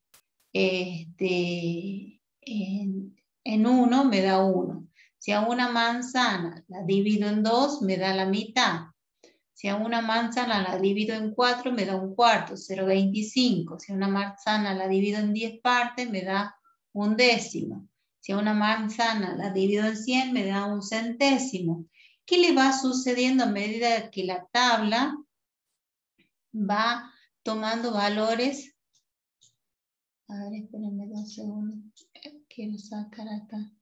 Speaker 1: este, en, en uno, me da uno. Si a una manzana la divido en dos, me da la mitad. Si a una manzana la divido en cuatro, me da un cuarto, cero coma veinticinco. Si a una manzana la divido en diez partes, me da un décimo. Si a una manzana la divido en cien, me da un centésimo. ¿Qué le va sucediendo a medida que la tabla va tomando valores? A ver, espérenme dos segundos. Quiero sacar acá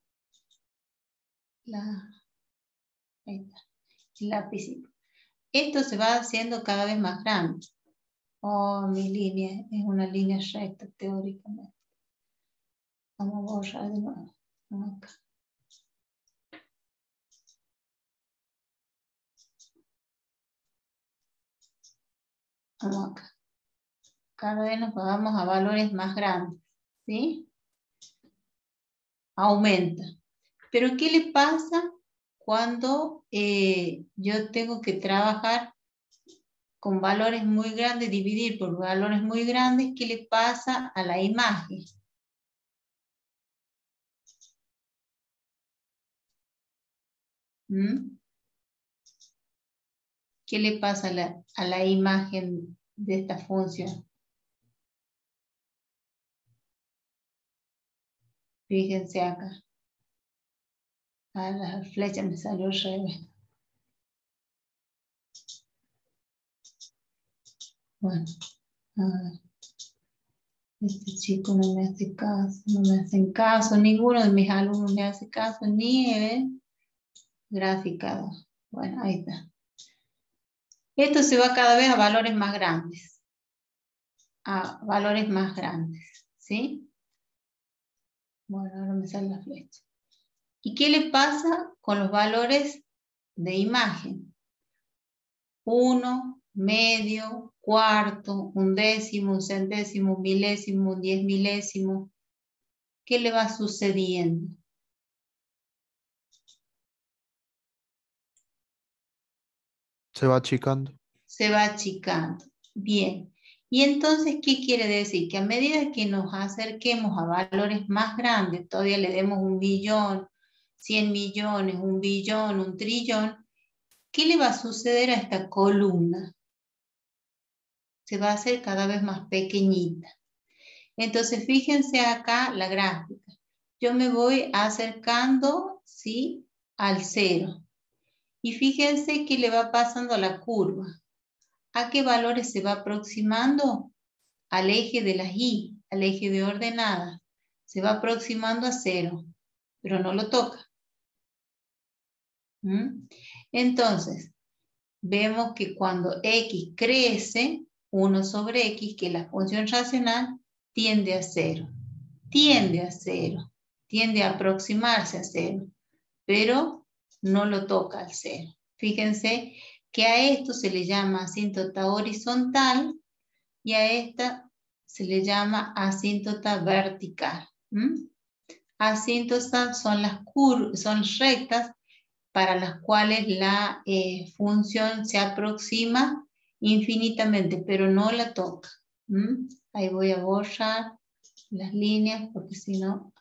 Speaker 1: la, ahí está, el lapicito. Esto se va haciendo cada vez más grande. Oh, mi línea es una línea recta teóricamente. Vamos a borrar de nuevo. Acá. Vamos acá. Cada vez nos vamos a valores más grandes. ¿Sí? Aumenta. Pero ¿qué le pasa cuando eh, yo tengo que trabajar con valores muy grandes, dividir por valores muy grandes? ¿Qué le pasa a la imagen? ¿Mm? ¿Qué le pasa a la, a la imagen de esta función? Fíjense acá. A la flecha me salió al revés. Bueno, a ver. Este chico no me hace caso, no me hacen caso, ninguno de mis alumnos me hace caso, ni el graficado. Bueno, ahí está. Esto se va cada vez a valores más grandes. A valores más grandes, ¿sí? Bueno, ahora me sale la flecha. ¿Y qué le pasa con los valores de imagen? Uno, medio, cuarto, un décimo, un centésimo, un milésimo, un diez milésimo. ¿Qué le va sucediendo?
Speaker 2: Se va achicando.
Speaker 1: Se va achicando. Bien. Y entonces, ¿qué quiere decir? Que a medida que nos acerquemos a valores más grandes, todavía le demos un billón, cien millones, un billón, un trillón, ¿qué le va a suceder a esta columna? Se va a hacer cada vez más pequeñita. Entonces, fíjense acá la gráfica. Yo me voy acercando, ¿sí?, al cero. Y fíjense que le va pasando a la curva. ¿A qué valores se va aproximando? Al eje de las Y, al eje de ordenadas. Se va aproximando a cero, pero no lo toca. ¿Mm? Entonces, vemos que cuando X crece, uno sobre X, que es la función racional, tiende a cero. Tiende a cero. Tiende a aproximarse a cero, pero no lo toca al cero. Fíjense que a esto se le llama asíntota horizontal y a esta se le llama asíntota vertical. ¿Mm? Asíntotas son las curvas, son rectas para las cuales la eh, función se aproxima infinitamente, pero no la toca. ¿Mm? Ahí voy a borrar las líneas porque si no...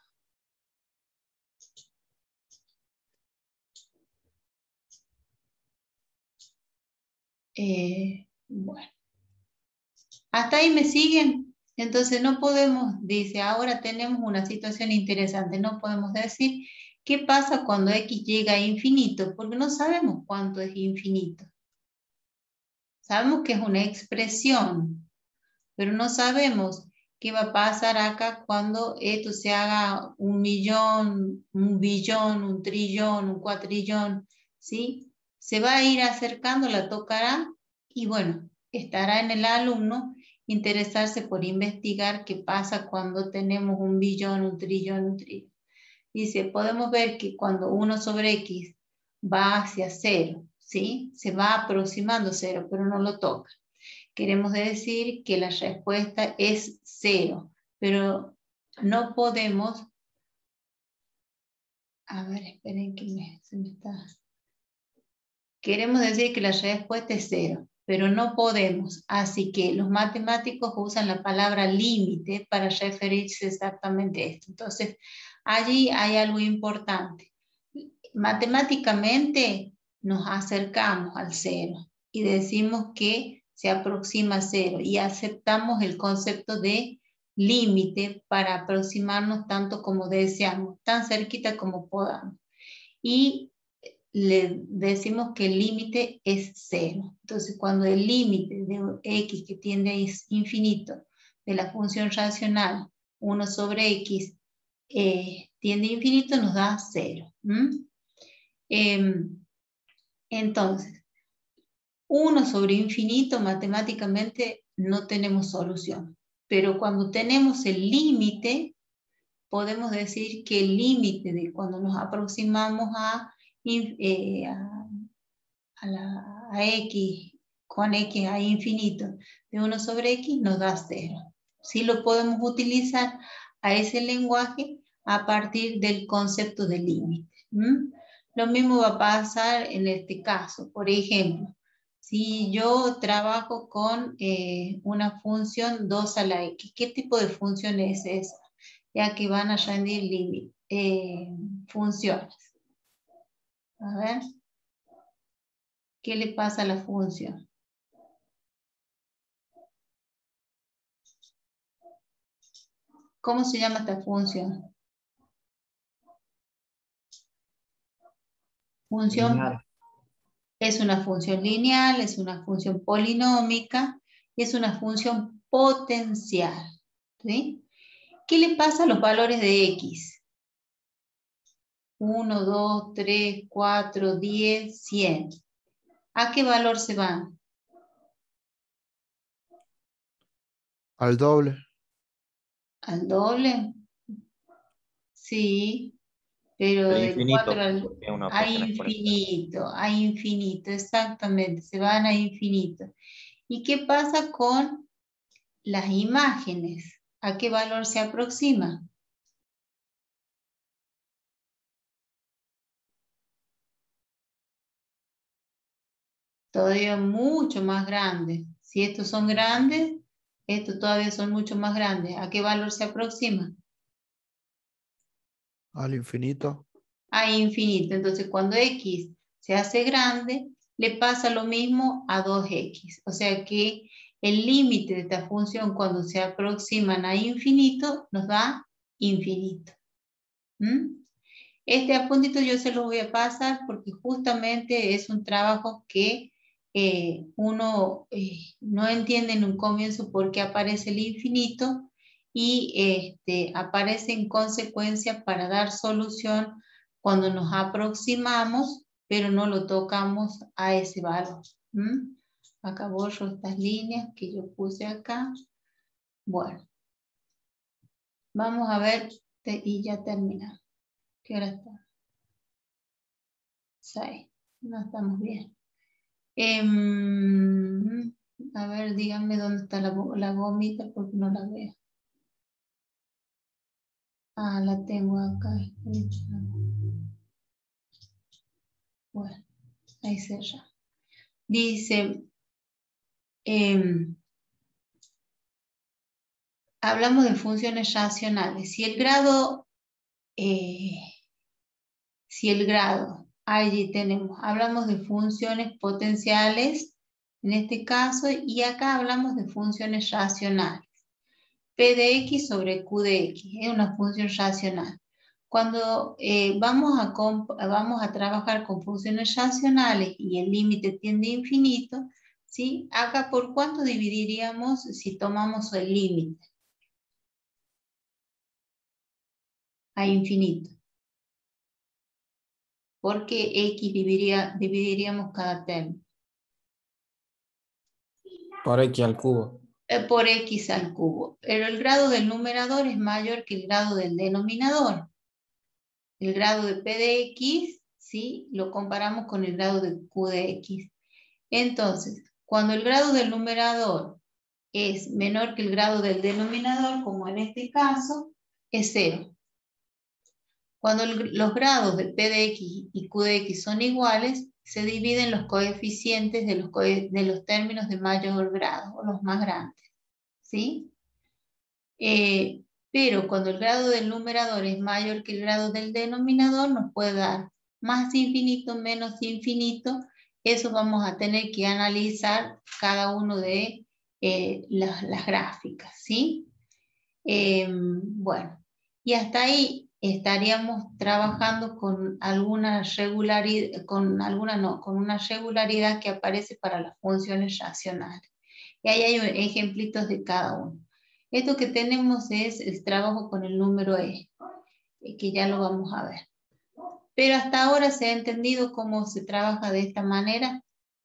Speaker 1: Eh, bueno. ¿Hasta ahí me siguen? Entonces no podemos, dice, ahora tenemos una situación interesante, no podemos decir qué pasa cuando X llega a infinito, porque no sabemos cuánto es infinito. Sabemos que es una expresión, pero no sabemos qué va a pasar acá cuando esto se haga un millón, un billón, un trillón, un cuatrillón, ¿sí? Se va a ir acercando, la tocará y bueno, estará en el alumno interesarse por investigar qué pasa cuando tenemos un billón, un trillón, un trillón. Dice, podemos ver que cuando uno sobre X va hacia cero, ¿sí? Se va aproximando a cero, pero no lo toca. Queremos decir que la respuesta es cero, pero no podemos... A ver, esperen que me, se me está... Queremos decir que la respuesta es cero, pero no podemos. Así que los matemáticos usan la palabra límite para referirse exactamente a esto. Entonces, allí hay algo importante. Matemáticamente nos acercamos al cero y decimos que se aproxima a cero y aceptamos el concepto de límite para aproximarnos tanto como deseamos, tan cerquita como podamos. Y le decimos que el límite es cero. Entonces, cuando el límite de x que tiende a infinito de la función racional uno sobre x eh, tiende a infinito, nos da cero. ¿Mm? Eh, entonces, uno sobre infinito matemáticamente no tenemos solución. Pero cuando tenemos el límite, podemos decir que el límite de cuando nos aproximamos a, eh, a, a, la, a x, con x a infinito, de uno sobre x nos da cero. Sí lo podemos utilizar a ese lenguaje a partir del concepto de límite. ¿Mm? Lo mismo va a pasar en este caso. Por ejemplo, si yo trabajo con eh, una función dos a la x, ¿qué tipo de función es esa? Ya que van a rendir límite, eh, funciones. A ver. ¿Qué le pasa a la función? ¿Cómo se llama esta función? Función.
Speaker 6: Lineal.
Speaker 1: Es una función lineal, es una función polinómica, es una función potencial. ¿Sí? ¿Qué le pasa a los valores de x? uno, dos, tres, cuatro, diez, cien. ¿A qué valor se van?
Speaker 2: Al doble.
Speaker 1: ¿Al doble? Sí. Pero
Speaker 3: Al
Speaker 1: del
Speaker 3: infinito,
Speaker 1: cuatro al,
Speaker 3: porque es una
Speaker 1: a
Speaker 3: función exponencial.
Speaker 1: infinito, a infinito, exactamente, se van a infinito. ¿Y qué pasa con las imágenes? ¿A qué valor se aproxima? Todavía mucho más grandes. Si estos son grandes, estos todavía son mucho más grandes. ¿A qué valor se aproxima?
Speaker 2: Al infinito.
Speaker 1: A infinito. Entonces, cuando x se hace grande, le pasa lo mismo a dos x. O sea que el límite de esta función cuando se aproximan a infinito nos da infinito. ¿Mm? Este apuntito yo se lo voy a pasar porque justamente es un trabajo que eh, uno eh, no entiende en un comienzo por qué aparece el infinito y este, aparece en consecuencia para dar solución cuando nos aproximamos, pero no lo tocamos a ese valor. ¿Mm? Acá borro estas líneas que yo puse acá. Bueno, vamos a ver y ya terminamos. ¿Qué hora está? seis. No estamos bien. Eh, a ver, díganme dónde está la, la gomita porque no la veo. Ah, la tengo acá. Bueno, ahí se ya. Dice, eh, hablamos de funciones racionales. Si el grado, eh, si el grado, allí tenemos, hablamos de funciones potenciales, en este caso, y acá hablamos de funciones racionales. P de X sobre Q de X, es una función racional. Cuando eh, vamos, a vamos a trabajar con funciones racionales y el límite tiende a infinito, ¿sí? Acá, ¿por cuánto dividiríamos si tomamos el límite? A infinito. Porque X dividiría, dividiríamos cada término.
Speaker 6: Por X al cubo.
Speaker 1: Por X al cubo. Pero el grado del numerador es mayor que el grado del denominador. El grado de P de X ¿sí? Lo comparamos con el grado de Q de X. Entonces, cuando el grado del numerador es menor que el grado del denominador, como en este caso, es cero. Cuando el, los grados de P de X y Q de X son iguales, se dividen los coeficientes de los, coe de los términos de mayor grado, o los más grandes, ¿sí? Eh, pero cuando el grado del numerador es mayor que el grado del denominador, nos puede dar más infinito, menos infinito. Eso vamos a tener que analizar cada uno de eh, las, las gráficas, ¿sí? Eh, bueno, y hasta ahí estaríamos trabajando con alguna regularidad, con alguna no, con una regularidad que aparece para las funciones racionales. Y ahí hay ejemplitos de cada uno. Esto que tenemos es el trabajo con el número E, que ya lo vamos a ver. Pero hasta ahora se ha entendido cómo se trabaja de esta manera.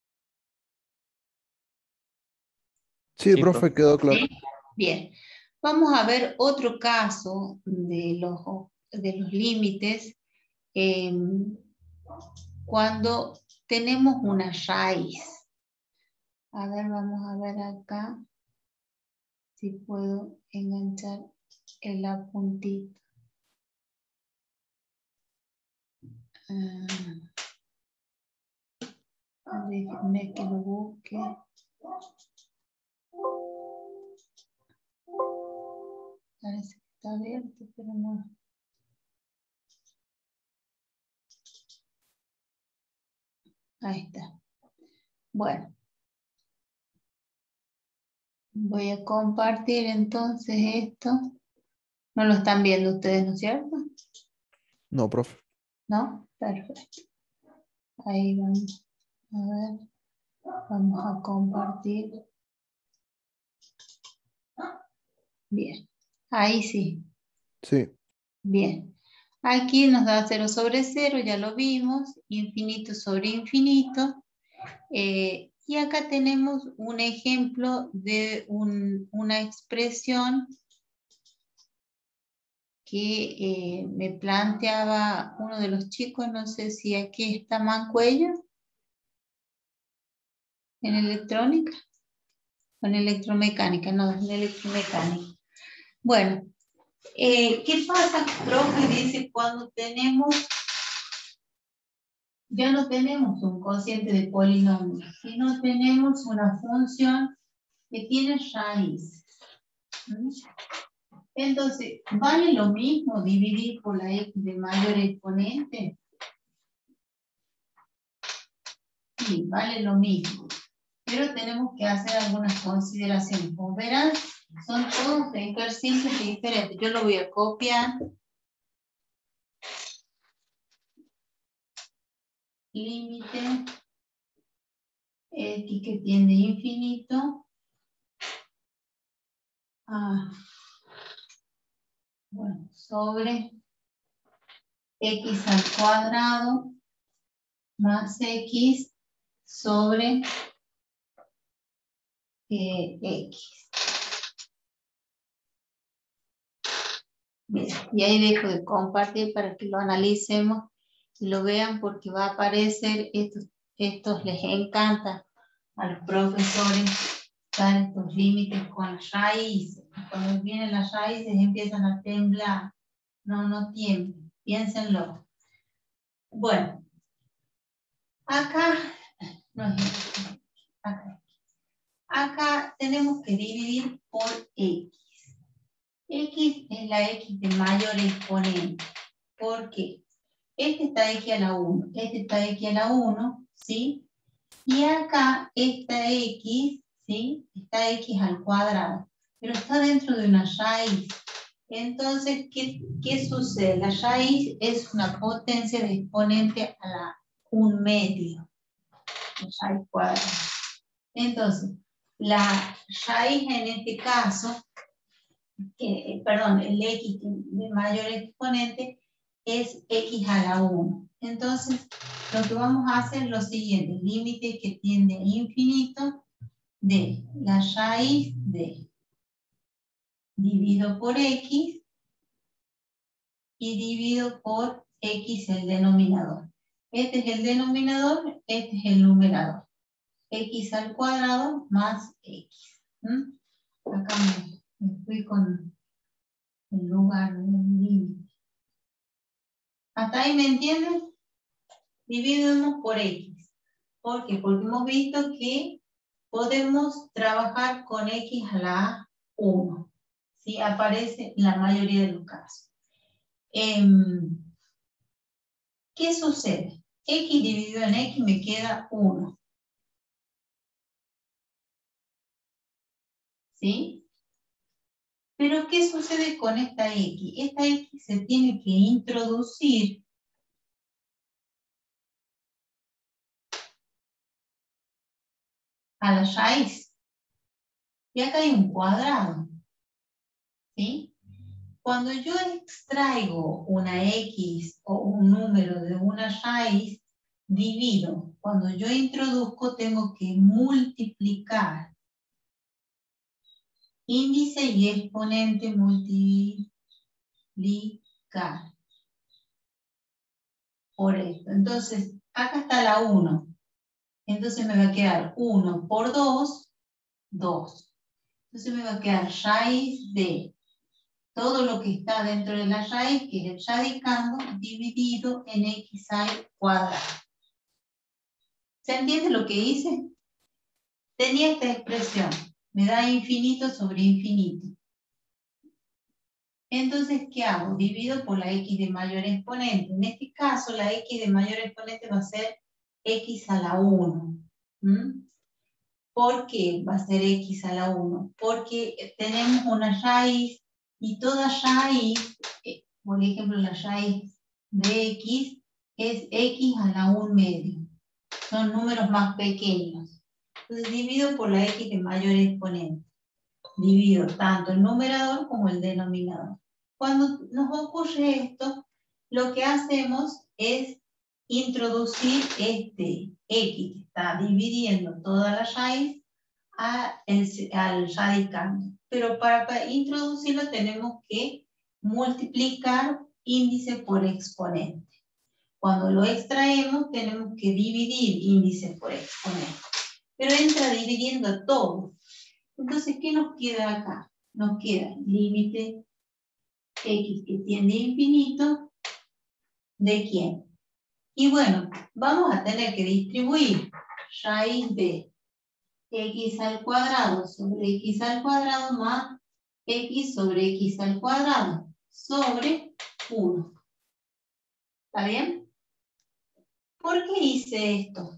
Speaker 2: Sí,
Speaker 3: Sí,
Speaker 2: profe,
Speaker 3: profe.
Speaker 2: quedó claro.
Speaker 1: ¿Sí? Bien. Vamos a ver otro caso de los, de los límites eh, cuando tenemos una raíz. A ver, vamos a ver acá si puedo enganchar el apuntito. Uh, déjenme que lo busque. Parece que está abierto, pero no. Ahí está. Bueno. Voy a compartir entonces esto. No lo están viendo ustedes, ¿no es cierto?
Speaker 2: No, profe.
Speaker 1: ¿No? Perfecto. Ahí vamos. A ver. Vamos a compartir. Bien. Ahí sí.
Speaker 2: Sí.
Speaker 1: Bien. Aquí nos da cero sobre cero, ya lo vimos. Infinito sobre infinito. Eh, y acá tenemos un ejemplo de un, una expresión que eh, me planteaba uno de los chicos, no sé si aquí está Mancuello, en electrónica, o en electromecánica, no, en electromecánica. Bueno, eh, ¿qué pasa, profe? Dice, cuando tenemos, ya no tenemos un cociente de polinomio, sino tenemos una función que tiene raíces. ¿Mm? Entonces, ¿vale lo mismo dividir por la x de mayor exponente? Sí, vale lo mismo. Pero tenemos que hacer algunas consideraciones. Como verán, son todos ejercicios diferentes. Yo lo voy a copiar. Límite x que tiende infinito. Ah, bueno, sobre x al cuadrado más x sobre eh, x. Bien, y ahí dejo de compartir para que lo analicemos y lo vean, porque va a aparecer, estos, estos les encanta a los profesores dar estos límites con las raíces. Cuando vienen las raíces empiezan a temblar. No, no tiemblen, piénsenlo. Bueno, acá, no es esto, acá. Acá tenemos que dividir por x. X es la x de mayor exponente. ¿Por qué? Este está x a la uno, este está x a la uno, ¿sí? Y acá esta x, ¿sí? Está x al cuadrado, pero está dentro de una raíz. Entonces, ¿qué, qué sucede? La raíz es una potencia de exponente a la un medio. La raíz cuadrada. Entonces, la raíz en este caso, que, perdón, el x de mayor exponente es x a la uno. Entonces, lo que vamos a hacer es lo siguiente: límite que tiende a infinito de la raíz de dividido por x y dividido por x el denominador. Este es el denominador, este es el numerador. X al cuadrado más X. ¿Mm? Acá me, me fui con el lugar del límite. ¿Hasta ahí me entienden? Dividimos por X. ¿Por qué? Porque hemos visto que podemos trabajar con X a la uno. ¿Sí? Aparece en la mayoría de los casos. Eh, ¿Qué sucede? X dividido en X me queda uno. ¿Sí? Pero ¿qué sucede con esta X? Esta X se tiene que introducir a la raíz. Y acá hay un cuadrado. ¿Sí? Cuando yo extraigo una X o un número de una raíz, divido. Cuando yo introduzco, tengo que multiplicar. Índice y exponente multiplicar por esto. Entonces, acá está la uno. Entonces me va a quedar uno por dos, dos. Entonces me va a quedar raíz de todo lo que está dentro de la raíz, que es el radicando, dividido en X al cuadrado. ¿Se entiende lo que hice? Tenía esta expresión. Me da infinito sobre infinito. Entonces, ¿qué hago? Divido por la X de mayor exponente. En este caso, la X de mayor exponente va a ser X a la uno. ¿Mm? ¿Por qué va a ser X a la uno? Porque tenemos una raíz y toda raíz, por ejemplo, la raíz de X es X a la un medio. Son números más pequeños. Entonces, divido por la X de mayor exponente. Divido tanto el numerador como el denominador. Cuando nos ocurre esto, lo que hacemos es introducir este X que está dividiendo toda la raíz a el, al radicando. Pero para, para introducirlo tenemos que multiplicar índice por exponente. Cuando lo extraemos tenemos que dividir índice por exponente. Pero entra dividiendo todo. Entonces, ¿qué nos queda acá? Nos queda límite X que tiende a infinito. ¿De quién? Y bueno, vamos a tener que distribuir raíz de X al cuadrado sobre X al cuadrado más X sobre X al cuadrado sobre uno. ¿Está bien? ¿Por qué hice esto?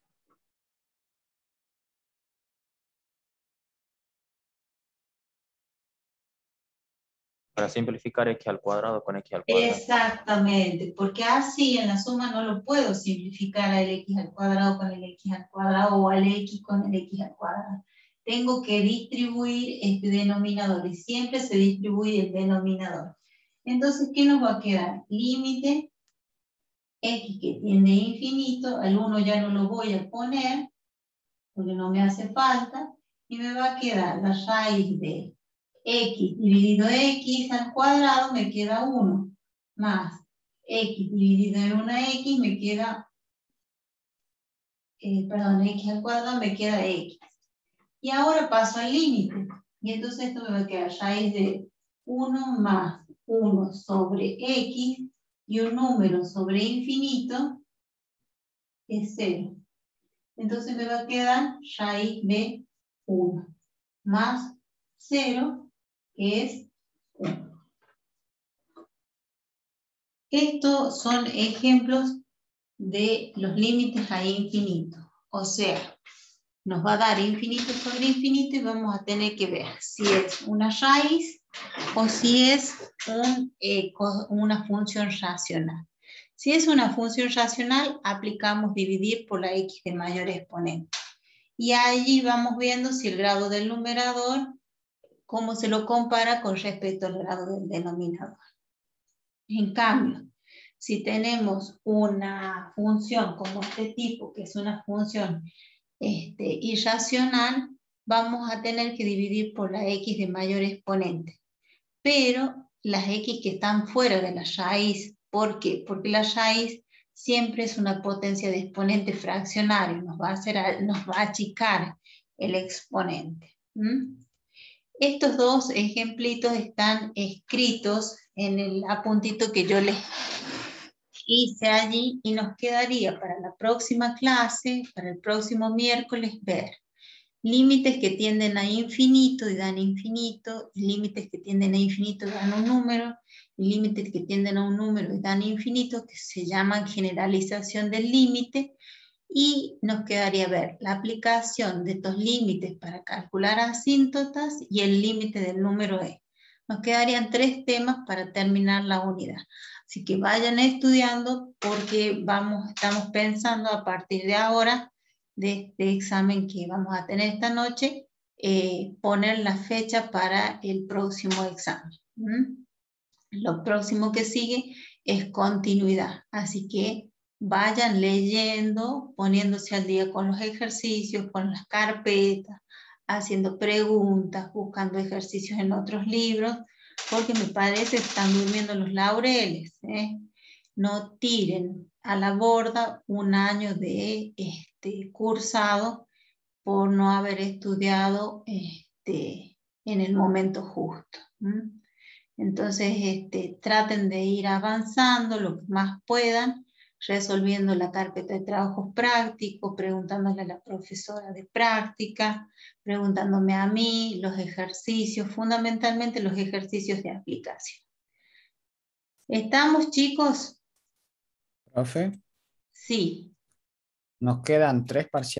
Speaker 3: Para simplificar X al cuadrado con X al cuadrado.
Speaker 1: Exactamente, porque así en la suma no lo puedo simplificar al X al cuadrado con el X al cuadrado o al X con el X al cuadrado. Tengo que distribuir este denominador y siempre se distribuye el denominador. Entonces, ¿qué nos va a quedar? Límite X que tiende a infinito, al uno ya no lo voy a poner porque no me hace falta y me va a quedar la raíz de X dividido X al cuadrado me queda uno, más X dividido en una X me queda, eh, perdón, X al cuadrado me queda X. Y ahora paso al límite. Y entonces esto me va a quedar raíz de uno más uno sobre X y un número sobre infinito es cero. Entonces me va a quedar raíz de uno más cero que es uno. Estos son ejemplos de los límites a infinito. O sea, nos va a dar infinito sobre infinito y vamos a tener que ver si es una raíz o si es un, eh, una función racional. Si es una función racional, aplicamos dividir por la X de mayor exponente. Y allí vamos viendo si el grado del numerador, cómo se lo compara con respecto al grado del denominador. En cambio, si tenemos una función como este tipo, que es una función este, irracional, vamos a tener que dividir por la X de mayor exponente. Pero las X que están fuera de la raíz, ¿por qué? Porque la raíz siempre es una potencia de exponente fraccionario, nos va a, hacer, nos va a achicar el exponente. ¿Mm? Estos dos ejemplitos están escritos en el apuntito que yo les hice allí y nos quedaría para la próxima clase, para el próximo miércoles, ver límites que tienden a infinito y dan infinito, y límites que tienden a infinito y dan un número, y límites que tienden a un número y dan infinito, que se llaman generalización del límite, y nos quedaría ver la aplicación de estos límites para calcular asíntotas y el límite del número E. Nos quedarían tres temas para terminar la unidad. Así que vayan estudiando porque vamos, estamos pensando a partir de ahora, de este examen que vamos a tener esta noche, eh, poner la fecha para el próximo examen. ¿Mm? Lo próximo que sigue es continuidad. Así que vayan leyendo, poniéndose al día con los ejercicios, con las carpetas, haciendo preguntas, buscando ejercicios en otros libros, porque me parece que están durmiendo los laureles. ¿eh? No tiren a la borda un año de este, cursado por no haber estudiado este, en el momento justo. ¿Mm? Entonces, este, traten de ir avanzando lo que más puedan, resolviendo la carpeta de trabajos prácticos, preguntándole a la profesora de práctica, preguntándome a mí, los ejercicios, fundamentalmente los ejercicios de aplicación. ¿Estamos, chicos?
Speaker 6: Profe,
Speaker 1: Sí.
Speaker 6: nos quedan tres parciales.